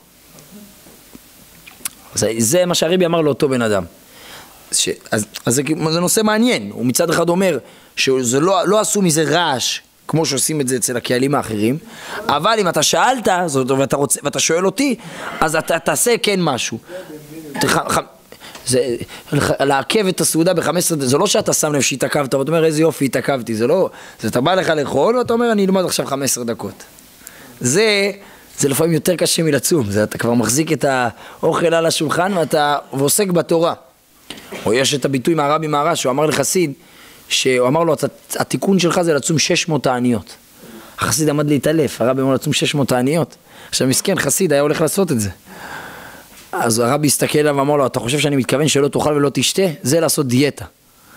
זה, זה מה שהרבי אמר לאותו בן אדם. ש, אז, אז זה, זה נושא מעניין, הוא מצד אחד אומר שזה לא, לא עשו מזה רעש כמו שעושים את זה אצל הקהלים האחרים, אבל אם אתה שאלת זאת, ואתה, רוצה, ואתה שואל אותי, אז אתה תעשה כן משהו. תח, ח, זה, לעכב את הסעודה ב-חמש עשרה, זה לא שאתה שם לב שהתעכבת, ואתה אומר איזה יופי התעכבתי, זה לא, זה אתה בא לך לאכול ואתה אומר אני אלמד עכשיו חמש עשרה דקות. זה, זה לפעמים יותר קשה מלצום, זה, אתה כבר מחזיק את האוכל על השולחן ואתה ועוסק בתורה. או יש את הביטוי מהרבי מהר"ש, שהוא אמר לחסיד, שהוא אמר לו, התיקון שלך זה לצום שש מאות תעניות. החסיד עמד להתעלף, הרבי אמר לצום שש מאות תעניות. עכשיו מסכן, חסיד היה הולך לעשות את זה. אז הרבי הסתכל עליו ואמר לו, אתה חושב שאני מתכוון שלא תאכל ולא תשתה? זה לעשות דיאטה.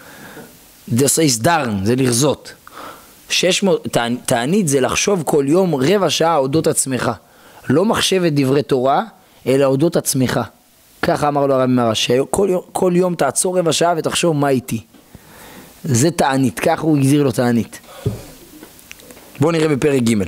זה עושה הסדרן, זה לרזות. שש מאות, תענית זה לחשוב כל יום רבע שעה אודות עצמך. לא מחשבת דברי תורה, אלא אודות עצמך. ככה אמר לו הרבי מהר"ש, כל יום, כל יום תעצור רבע שעה ותחשוב מה איתי. זה תענית, ככה הוא הגזיר לו תענית. בואו נראה בפרק ג'.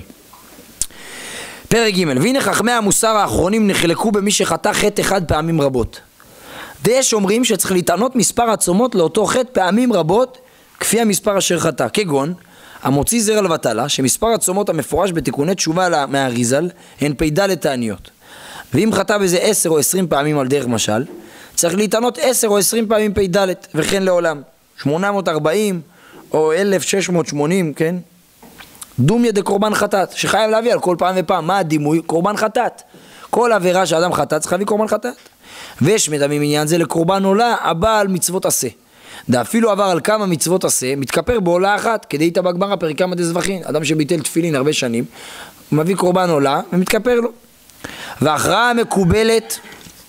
פרק ג' והנה חכמי המוסר האחרונים נחלקו במי שחטא חטא אחד פעמים רבות. ויש אומרים שצריך להתענות מספר הצומות לאותו חטא פעמים רבות כפי המספר אשר חטא, כגון המוציא זרע לבטלה, שמספר הצומות המפורש בתיקוני תשובה מהאריזל הן פ"ד תעניות. ואם חטא בזה עשר או עשרים פעמים על דרך משל, צריך להתענות עשר או עשרים פעמים פ"ד, וכן לעולם. שמונה מאות וארבעים או אלף שש מאות ושמונים, כן? דומיה דקורבן חטאת, שחייב להביא על כל פעם ופעם. מה הדימוי? קורבן חטאת. כל עבירה שאדם חטאת צריך להביא קורבן חטאת. ויש מדמים עניין זה לקורבן עולה הבא על מצוות עשה. ואפילו עבר על כמה מצוות עשה, מתכפר בעולה אחת, כדי איתה בגמרא פרק כמה דזבחין. אדם שביטל תפילין הרבה שנים, מביא קורבן עולה ומתכפר לו. וההכרעה המקובלת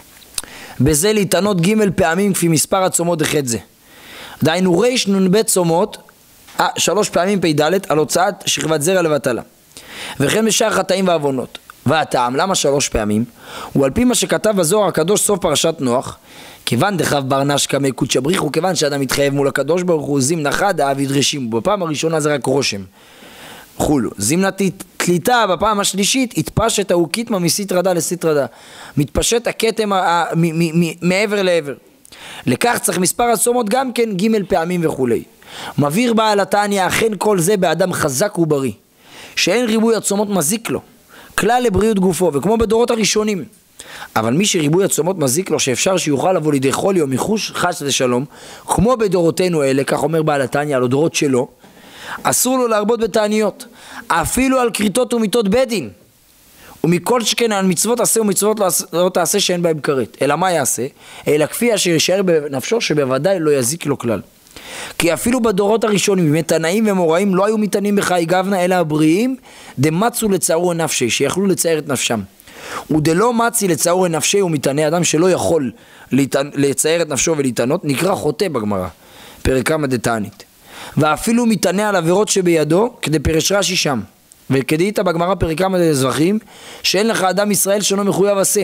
בזה להתענות ג' פעמים כפי מספר הצומות דחת זה. דהיינו ריש נ"ב צומות, אה, שלוש פעמים פ"ד על הוצאת שכבת זרע לבטלה. וכן בשאר חטאים ועוונות. והטעם, למה שלוש פעמים? הוא על פי מה שכתב בזוהר הקדוש סוף פרשת נוח, כיוון דחב ברנש כמי קודש בריחו, כיוון שאדם מתחייב מול הקדוש ברוך הוא, זימנה חדה וידרשים. בפעם הראשונה זה רק רושם. חולו. זימנת תליטה בפעם השלישית, התפשט האוקיתמה מסיטרדה לסיטרדה. מתפשט הכתם מעבר לעבר. לכך צריך מספר הצומות גם כן ג' פעמים וכולי. מבהיר בעל התניא, אכן כל זה באדם חזק ובריא, שאין ריבוי הצומות מזיק לו, כלל לבריאות גופו, וכמו בדורות הראשונים. אבל מי שריבוי הצומות מזיק לו, שאפשר שיוכל לבוא לידי חולי או מחוש חס ושלום, כמו בדורותינו אלה, כך אומר בעל התניא על הדורות שלו, אסור לו להרבות בתעניות, אפילו על כריתות ומיתות בית דין, ומכל שכן על מצוות עשה ומצוות לא תעשה שאין בהם כרת. אלא מה יעשה? אלא כפי אשר יישאר בנפשו שבוודאי לא יזיק לו כלל. כי אפילו בדורות הראשונים מתנאים ומוראים לא היו מתענים בחי גבנה אלא הבריאים דמצו לצערו נפשי, שיכלו לצייר את נפשם. ודלא מצי לצערו נפשי ומתענה, אדם שלא יכול לצייר את נפשו ולהתענות נקרא חוטא בגמרא פרק כמה דתענית. ואפילו מתענה על עבירות שבידו כדי פרש רש"י שם, וכדי איתה בגמרא פרק כמה דזבחים, שאין לך אדם ישראל שאינו מחויב עשה.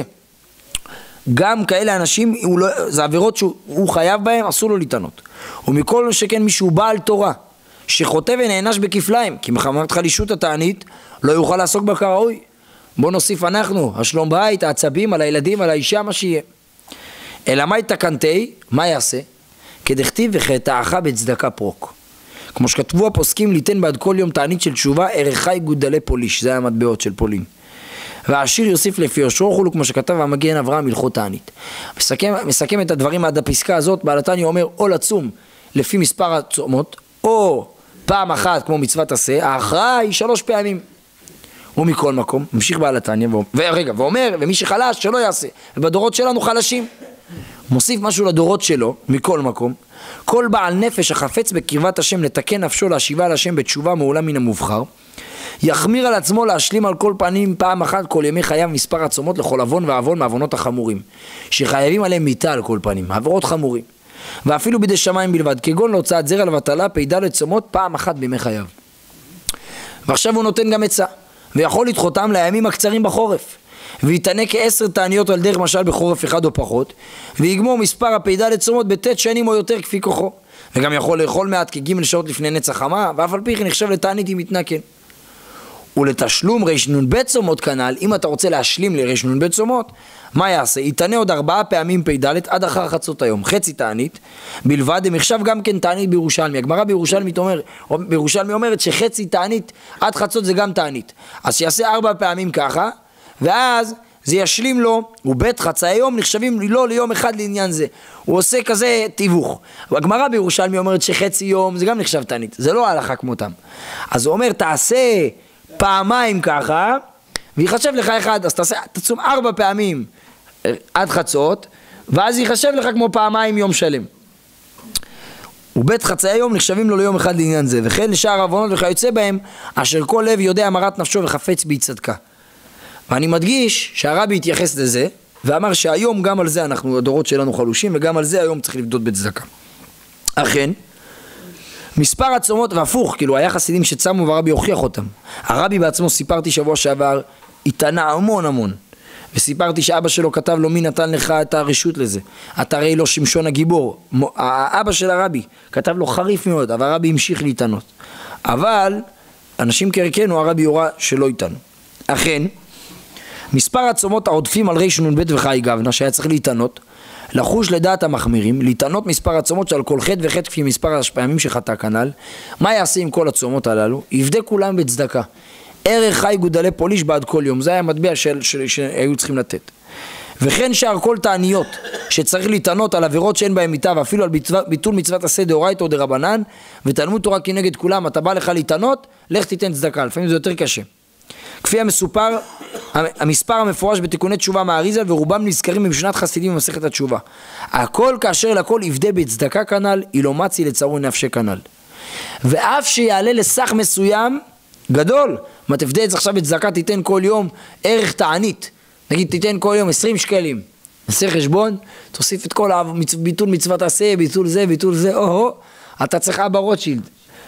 גם כאלה אנשים, לא, זה עבירות שהוא חייב בהם, אסור לו להתענות. ומכל שכן מישהו בעל תורה שחוטא ונענש בכפליים, כי מחמת חלישות התענית לא יוכל לעסוק בה כראוי. בוא נוסיף אנחנו, השלום בית, העצבים, על הילדים, על האישה, מה שיהיה. אלא מה יתקנתי, מה יעשה? כדכתיב וחטאך בצדקה פרוק. כמו שכתבו הפוסקים, ליתן בעד כל יום תענית של תשובה ערכי גודלי פוליש, זה המטבעות של פולין. והעשיר יוסיף לפי יושרו חולו, כמו שכתב המגן אברהם הלכות תענית. מסכם, מסכם את הדברים עד הפסקה הזאת, בעל התניא אומר או לצום לפי מספר הצומות, או פעם אחת כמו מצוות עשה, ההכרעה היא שלוש פעמים. ומכל מקום, ממשיך בעל התניא, ורגע, ואומר, ומי שחלש שלא יעשה, ובדורות שלנו חלשים. מוסיף משהו לדורות שלו, מכל מקום, כל בעל נפש החפץ בקרבת השם לתקן נפשו להשיבה להשם בתשובה מעולה מן המובחר, יחמיר על עצמו להשלים על כל פנים פעם אחת כל ימי חייו מספר הצומות לכל עוון ועוון מעוונות החמורים, שחייבים עליהם מיתה על כל פנים, עבירות חמורים, ואפילו בידי שמיים בלבד, כגון להוצאת זרע לבטלה פ"ד צומות פעם אחת בימי חייו. ועכשיו הוא נותן גם עצה, ויכול לדחותם לימים הקצרים בחורף, ויתענה כעשר תעניות על דרך משל בחורף אחד או פחות, ויגמור מספר הפ"ד צומות בתת שנים או יותר כפי כוחו, וגם יכול לאכול מעט כג' שעות לפני נצח חמה, ואף על פי כן נחשב לתענית אם יתנקן. ולתשלום רנ"ב צומות כנ"ל, אם אתה רוצה להשלים לרנ"ב צומות, מה יעשה? יתענה עוד ארבעה פעמים פ"ד עד אחר חצות היום, חצי תענית, בלבד, מחשב גם כן תענית בירושלמי. הגמרא בירושלמי, אומר, בירושלמי אומרת שחצי תענית עד חצות זה גם תענית. אז שיעשה ארבע פעמים ככה, ואז זה ישלים לו, ובית חצאי יום נחשבים לו ליום אחד לעניין זה. הוא עושה כזה תיווך. הגמרא בירושלמי אומרת שחצי יום זה גם נחשב תענית, זה לא הלכה כמותם. אז הוא אומר תעשה פעמיים ככה, ויחשב לך אחד, אז תעשה, תצום ארבע פעמים עד חצות, ואז יחשב לך כמו פעמיים יום שלם. ובית חצאי היום נחשבים לו ליום אחד לעניין זה, וכן לשאר עוונות וכיוצא בהם, אשר כל לב יודע אמרת נפשו וחפץ בי צדקה. ואני מדגיש שהרבי התייחס לזה, ואמר שהיום גם על זה אנחנו, הדורות שלנו חלושים, וגם על זה היום צריך לבדות בצדקה. אכן, מספר הצומות, והפוך, כאילו היה חסידים שצמו והרבי הוכיח אותם. הרבי בעצמו, סיפרתי שבוע שעבר, התענה המון המון. וסיפרתי שאבא שלו כתב לו מי נתן לך את הרשות לזה. אתה ראי לו שמשון הגיבור. האבא של הרבי כתב לו חריף מאוד, אבל הרבי המשיך להתענות. אבל אנשים כרקנו הרבי יורה שלא איתנו. אכן, מספר הצומות העודפים על רנ"ב וחי גוונה שהיה צריך להתענות, לחוש לדעת המחמירים, להתענות מספר הצומות שעל כל חטא וחטא כפי מספר הפעמים שחטא כנ"ל. מה יעשה עם כל הצומות הללו? יבדה כולם בצדקה. ערך חי גודלי פוליש בעד כל יום, זה היה מטבע של, של, שהיו צריכים לתת. וכן שאר כל תעניות שצריך להתענות על עבירות שאין בהם מיתה, ואפילו על ביטול מצוות עשה דאורייתא או דרבנן, ותלמוד תורה כנגד כולם, אתה בא לך להתענות, לך תיתן צדקה, לפעמים זה יותר קשה. כפי המסופר, המספר המפורש בתיקוני תשובה מהאריז"ל, ורובם נזכרים במשנת חסידים במסכת התשובה. הכל כאשר לכל יבדה בצדקה כנ"ל, אילו מצי לצרוי נפשי כנ"ל. ואף שיעלה לסך מסוים גדול, מה תפדה את זה עכשיו בצדקה, תיתן כל יום ערך תענית, נגיד תיתן כל יום עשרים שקלים, נעשה חשבון, תוסיף את כל ביטול מצוות עשה, ביטול זה, ביטול זה, או-הו, אתה צריך אבא רוטשילד.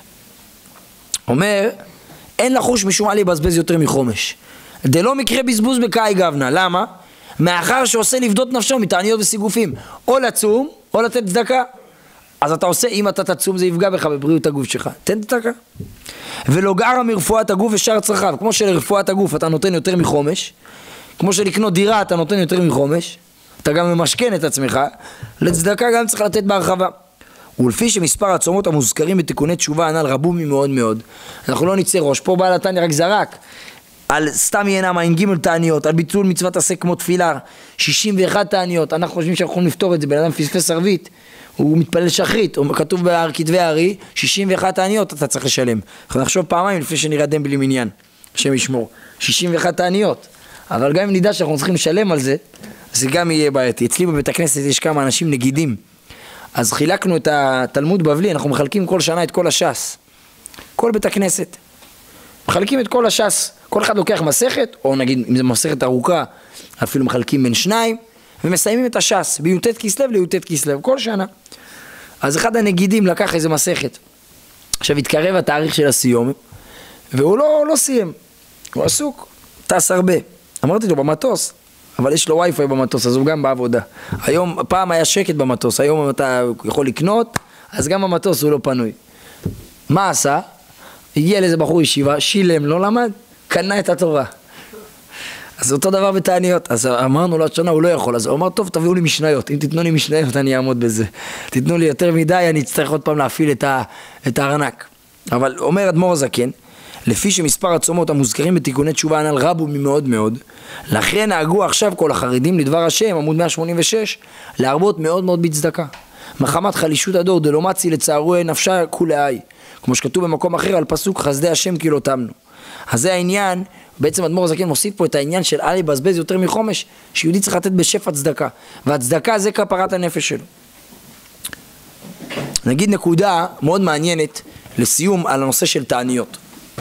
אומר, אין לחוש משום מה לבזבז יותר מחומש. זה לא מקרה בזבוז בקאי גוונה, למה? מאחר שעושה לבדות נפשו מתעניות וסיגופים, או לצום, או לתת צדקה. אז אתה עושה, אם אתה תצום זה יפגע בך בבריאות הגוף שלך, תן צדקה. ולא גרה מרפואת הגוף ושאר צרכיו, כמו שלרפואת הגוף אתה נותן יותר מחומש, כמו שלקנות דירה אתה נותן יותר מחומש, אתה גם ממשכן את עצמך, לצדקה גם צריך לתת בהרחבה. ולפי שמספר הצומות המוזכרים בתיקוני תשובה הנ"ל רבו ממאוד מאוד, אנחנו לא נצא ראש, פה בעל התניא רק זרק, על סתם ינם, עין ג' תעניות, על ביטול מצוות עשה כמו תפילה, שישים ואחת תעניות, אנחנו חושבים שאנחנו יכולים לפתור את זה, בן אדם פספס ערבית, הוא מתפלל שחרית, הוא כתוב בכתבי הארי, שישים ואחת תעניות אתה צריך לשלם. אנחנו נחשוב פעמיים לפני שנרדם בלי מניין, השם ישמור, שישים ואחת תעניות, אבל גם אם נדע שאנחנו צריכים לשלם על זה, זה גם יהיה בעייתי. אצלי בבית הכנסת יש כמה אנשים נגידים, אז חילקנו את התלמוד בבלי, אנחנו מחלקים כל שנה את כל הש"ס, כל בית הכנסת, מחלקים את כל הש"ס, כל אחד לוקח מסכת, או נגיד אם זה מסכת ארוכה, אפילו מחלקים בין שניים, ומסיימים את הש"ס, בי"ט כסלו לי"ט כסלו, כל שנה. אז אחד הנגידים לקח איזה מסכת, עכשיו התקרב התאריך של הסיום, והוא לא, לא סיים, הוא עסוק, טס הרבה. אמרתי לו במטוס, אבל יש לו וי-פיי במטוס, אז הוא גם בעבודה. היום, פעם היה שקט במטוס, היום אתה יכול לקנות, אז גם במטוס הוא לא פנוי. מה עשה? הגיע לאיזה בחור ישיבה, שילם, לא למד, קנה את התורה. אז אותו דבר בתעניות, אז אמרנו לו השנה הוא לא יכול, אז הוא אמר טוב תביאו לי משניות, אם תיתנו לי משניות אני אעמוד בזה, תיתנו לי יותר מדי אני אצטרך עוד פעם להפעיל את, ה, את הארנק. אבל אומר אדמו"ר הזקן, לפי שמספר הצומות המוזכרים בתיקוני תשובה הנ"ל רבו ממאוד מאוד, לכן נהגו עכשיו כל החרדים לדבר השם, עמוד מאה שמונים ושש, להרבות מאוד מאוד בצדקה. מחמת חלישות הדור דלא מצי לצערו נפשה כולאי, כמו שכתוב במקום אחר על פסוק חסדי השם כי לא תמנו. אז זה העניין, בעצם אדמו"ר הזקן מוסיף פה את העניין של אל יבזבז יותר מחומש, שיהודי צריך לתת בשפע צדקה, והצדקה זה כפרת הנפש שלו. נגיד נקודה מאוד מעניינת לסיום על הנושא של תעניות.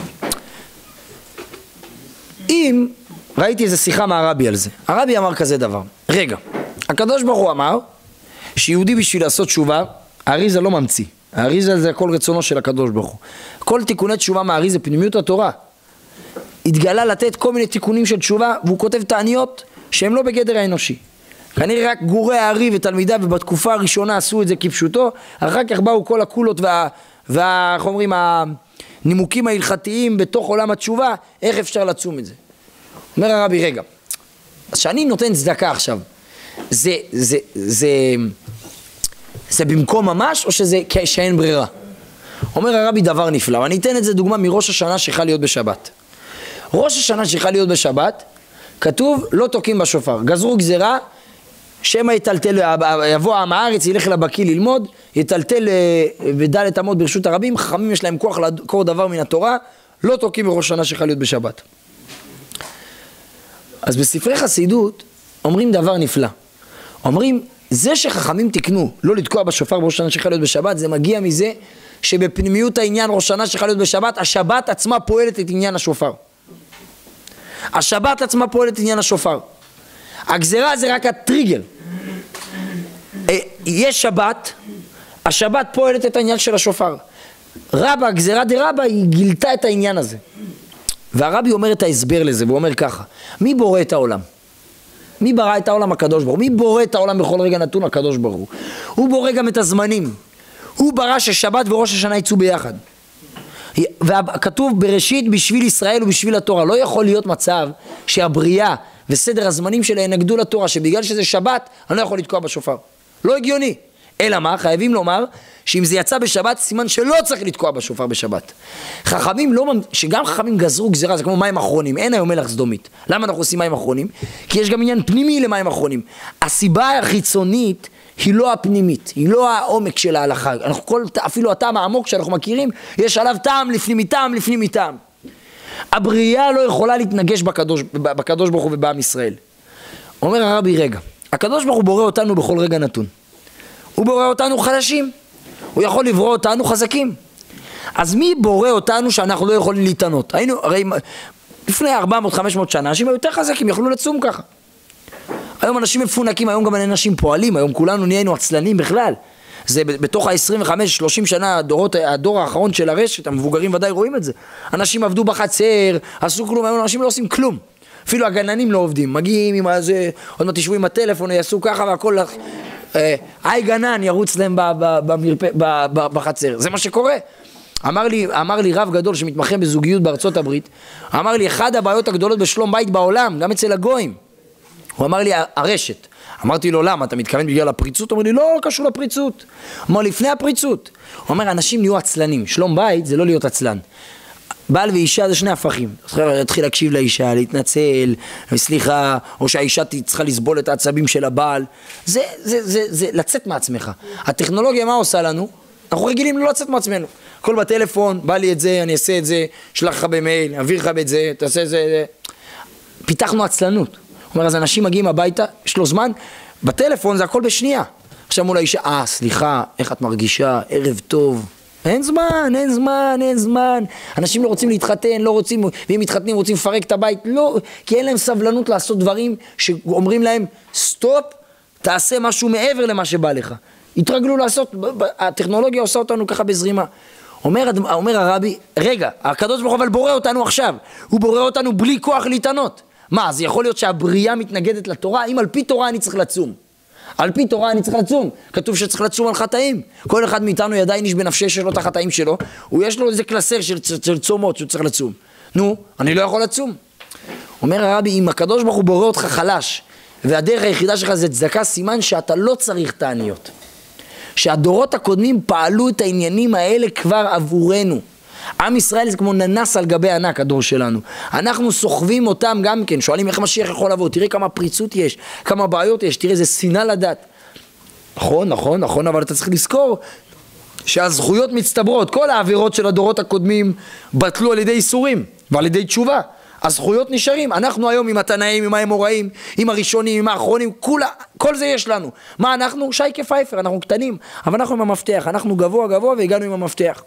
אם ראיתי איזו שיחה מהרבי על זה, הרבי אמר כזה דבר, רגע, הקדוש ברוך הוא אמר שיהודי בשביל לעשות תשובה, האריז"ל לא ממציא, האריז"ל זה הכל רצונו של הקדוש ברוך הוא, כל תיקוני תשובה מהאריז"ל זה פנימיות התורה. התגלה לתת כל מיני תיקונים של תשובה, והוא כותב תעניות שהם לא בגדר האנושי. כנראה רק גורי הארי ותלמידיו ובתקופה הראשונה עשו את זה כפשוטו, אחר כך באו כל הקולות וה, וה, איך אומרים, הנימוקים ההלכתיים בתוך עולם התשובה, איך אפשר לצום את זה. אומר הרבי, רגע, אז שאני נותן צדקה עכשיו, זה, זה, זה, זה במקום ממש או שזה שאין ברירה? אומר הרבי דבר נפלא, ואני אתן את זה דוגמה מראש השנה שיכל להיות בשבת. ראש השנה שיכל להיות בשבת, כתוב לא תוקעים בשופר, גזרו גזרה, שמה יטלטל, יבוא עם הארץ, ילך לבקי ללמוד, יטלטל בדלת אמות ברשות הרבים, חכמים יש להם כוח לעקור דבר מן התורה, לא תוקעים בראש השנה שיכל להיות בשבת. אז בספרי חסידות אומרים דבר נפלא, אומרים זה שחכמים תקנו לא לתקוע בשופר בראש השנה שיכל להיות בשבת, זה מגיע מזה שבפנימיות העניין ראש השנה שיכל להיות בשבת, השבת עצמה פועלת את עניין השופר. השבת עצמה פועלת את עניין השופר. הגזרה זה רק הטריגר. יש שבת, השבת פועלת את העניין של השופר. רבא, גזרה דרבא, היא גילתה את העניין הזה. והרבי אומר את ההסבר לזה, והוא אומר ככה, מי בורא את העולם? מי ברא את העולם? הקדוש ברוך הוא. מי בורא את העולם בכל רגע נתון? הקדוש ברוך הוא. הוא בורא גם את הזמנים. הוא ברא ששבת וראש השנה יצאו ביחד. וכתוב בראשית בשביל ישראל ובשביל התורה. לא יכול להיות מצב שהבריאה וסדר הזמנים שלה ינגדו לתורה, שבגלל שזה שבת אני לא יכול לתקוע בשופר. לא הגיוני. אלא מה? חייבים לומר שאם זה יצא בשבת, סימן שלא צריך לתקוע בשופר בשבת. חכמים לא, שגם חכמים גזרו גזירה, זה כמו מים אחרונים, אין היום מלח סדומית. למה אנחנו עושים מים אחרונים? כי יש גם עניין פנימי למים אחרונים. הסיבה החיצונית היא לא הפנימית, היא לא העומק של ההלכה. אנחנו כל, אפילו הטעם העמוק שאנחנו מכירים, יש עליו טעם לפנים מטעם, לפנים מטעם. הבריאה לא יכולה להתנגש בקדוש, בקדוש ברוך הוא ובעם ישראל. אומר הרבי, רגע, הקדוש ברוך הוא בורא אותנו בכל רגע נתון. הוא בורא אותנו חלשים, הוא יכול לברוא אותנו חזקים. אז מי בורא אותנו שאנחנו לא יכולים להתענות? היינו, הרי לפני ארבע מאות חמש מאות שנה, אנשים היו יותר חזקים, יכלו לצום ככה. היום אנשים מפונקים, היום גם אנשים פועלים, היום כולנו נהיינו עצלנים בכלל. זה בתוך ה-עשרים וחמש שלושים שנה, הדורות, הדור האחרון של הרשת, המבוגרים ודאי רואים את זה. אנשים עבדו בחצר, עשו כלום, היום אנשים לא עושים כלום. אפילו הגננים לא עובדים, מגיעים עם הזה, עוד מעט תשבו עם הטלפון, יעשו ככה והכל, היי גנן ירוץ להם בחצר. זה מה שקורה. אמר לי, אמר לי רב גדול שמתמחה בזוגיות בארצות הברית, אמר לי, אחד הבעיות הגדולות בשלום בית בעולם, גם אצל הגויים, הוא אמר לי, הרשת. אמרתי לו, למה? אתה מתכוון בגלל הפריצות? הוא אומר לי, לא, לא קשור לפריצות. הוא אומר, לפני הפריצות. הוא אומר, אנשים נהיו עצלנים. שלום בית זה לא להיות עצלן. בעל ואישה זה שני הפכים. תתחיל להקשיב לאישה, להתנצל, סליחה, או שהאישה צריכה לסבול את העצבים של הבעל. זה, זה, זה, זה לצאת מעצמך. הטכנולוגיה מה עושה לנו? אנחנו רגילים לא לצאת מעצמנו. הכל בטלפון, בא לי את זה, אני אעשה את זה, שלח לך במייל, אעביר לך את זה, תעשה את זה, זה. פיתחנו עצלנות. הוא אומר, אז אנשים מגיעים הביתה, יש לו זמן, בטלפון זה הכל בשנייה. עכשיו מול האישה, אה, סליחה, איך את מרגישה, ערב טוב. אין זמן, אין זמן, אין זמן. אנשים לא רוצים להתחתן, לא רוצים, ואם מתחתנים רוצים לפרק את הבית, לא, כי אין להם סבלנות לעשות דברים שאומרים להם, סטופ, תעשה משהו מעבר למה שבא לך. התרגלו לעשות, הטכנולוגיה עושה אותנו ככה בזרימה. אומר, אומר הרבי, רגע, הקדוש ברוך הוא אבל בורא אותנו עכשיו, הוא בורא אותנו בלי כוח להתענות. מה, אז יכול להיות שהבריאה מתנגדת לתורה? אם על פי תורה אני צריך לצום. על פי תורה אני צריך לצום. כתוב שצריך לצום על חטאים. כל אחד מאיתנו ידיים איש בנפשי שלו את החטאים שלו, הוא יש לו איזה קלסר של, של צומות שהוא צריך לצום. נו, אני לא יכול לצום. אומר הרבי, אם הקדוש ברוך הוא בורא אותך חלש, והדרך היחידה שלך זה צדקה, סימן שאתה לא צריך תעניות. שהדורות הקודמים פעלו את העניינים האלה כבר עבורנו. עם ישראל זה כמו ננס על גבי ענק, הדור שלנו. אנחנו סוחבים אותם גם כן, שואלים איך משיח יכול לבוא, תראה כמה פריצות יש, כמה בעיות יש, תראה איזה שנאה לדת. נכון, נכון, נכון, אבל אתה צריך לזכור שהזכויות מצטברות, כל העבירות של הדורות הקודמים בטלו על ידי איסורים ועל ידי תשובה. הזכויות נשארים, אנחנו היום עם התנאים, עם האמוראים, עם הראשונים, עם האחרונים, כולה, כל זה יש לנו. מה אנחנו? שייקה פייפר, אנחנו קטנים, אבל אנחנו עם המפתח, אנחנו גבוה גבוה והגענו עם המפתח.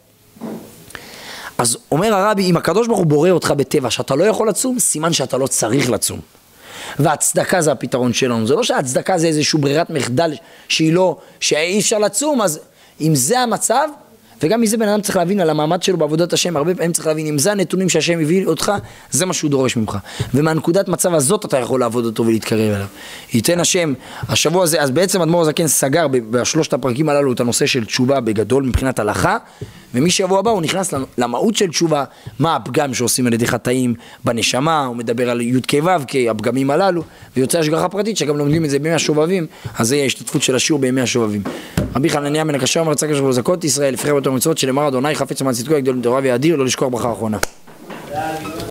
אז אומר הרבי, אם הקדוש ברוך הוא בורא אותך בטבע שאתה לא יכול לצום, סימן שאתה לא צריך לצום. והצדקה זה הפתרון שלנו. זה לא שהצדקה זה איזושהי ברירת מחדל שהיא לא, שאי אפשר לצום, אז אם זה המצב, וגם מזה בן אדם צריך להבין על המעמד שלו בעבודת השם, הרבה פעמים צריך להבין, אם זה הנתונים שהשם הביא אותך, זה מה שהוא דורש ממך. ומהנקודת מצב הזאת אתה יכול לעבוד אותו ולהתקרב אליו. ייתן השם, השבוע הזה, אז בעצם אדמו"ר הזקן סגר בשלושת הפרקים הללו את הנושא של תשובה בגדול מבחינת הלכה, ומי שבוע הבא הוא נכנס למהות של תשובה, מה הפגם שעושים על ידי חטאים בנשמה, הוא מדבר על י' כ' ו' כ' הפגמים הללו, ויוצא השגחה פרטית שגם לומדים את זה בימי השובבים, אז זה יהיה השתתפות של השיעור בימי השובבים. רבי חנניה בן הקשה אומר, צדקה של זכות ישראל, לפני בתור מצוות שלמר אדוני חפץ למען צדקו יגדול בתורה ויאדיר, לא לשכוח ברכה אחרונה.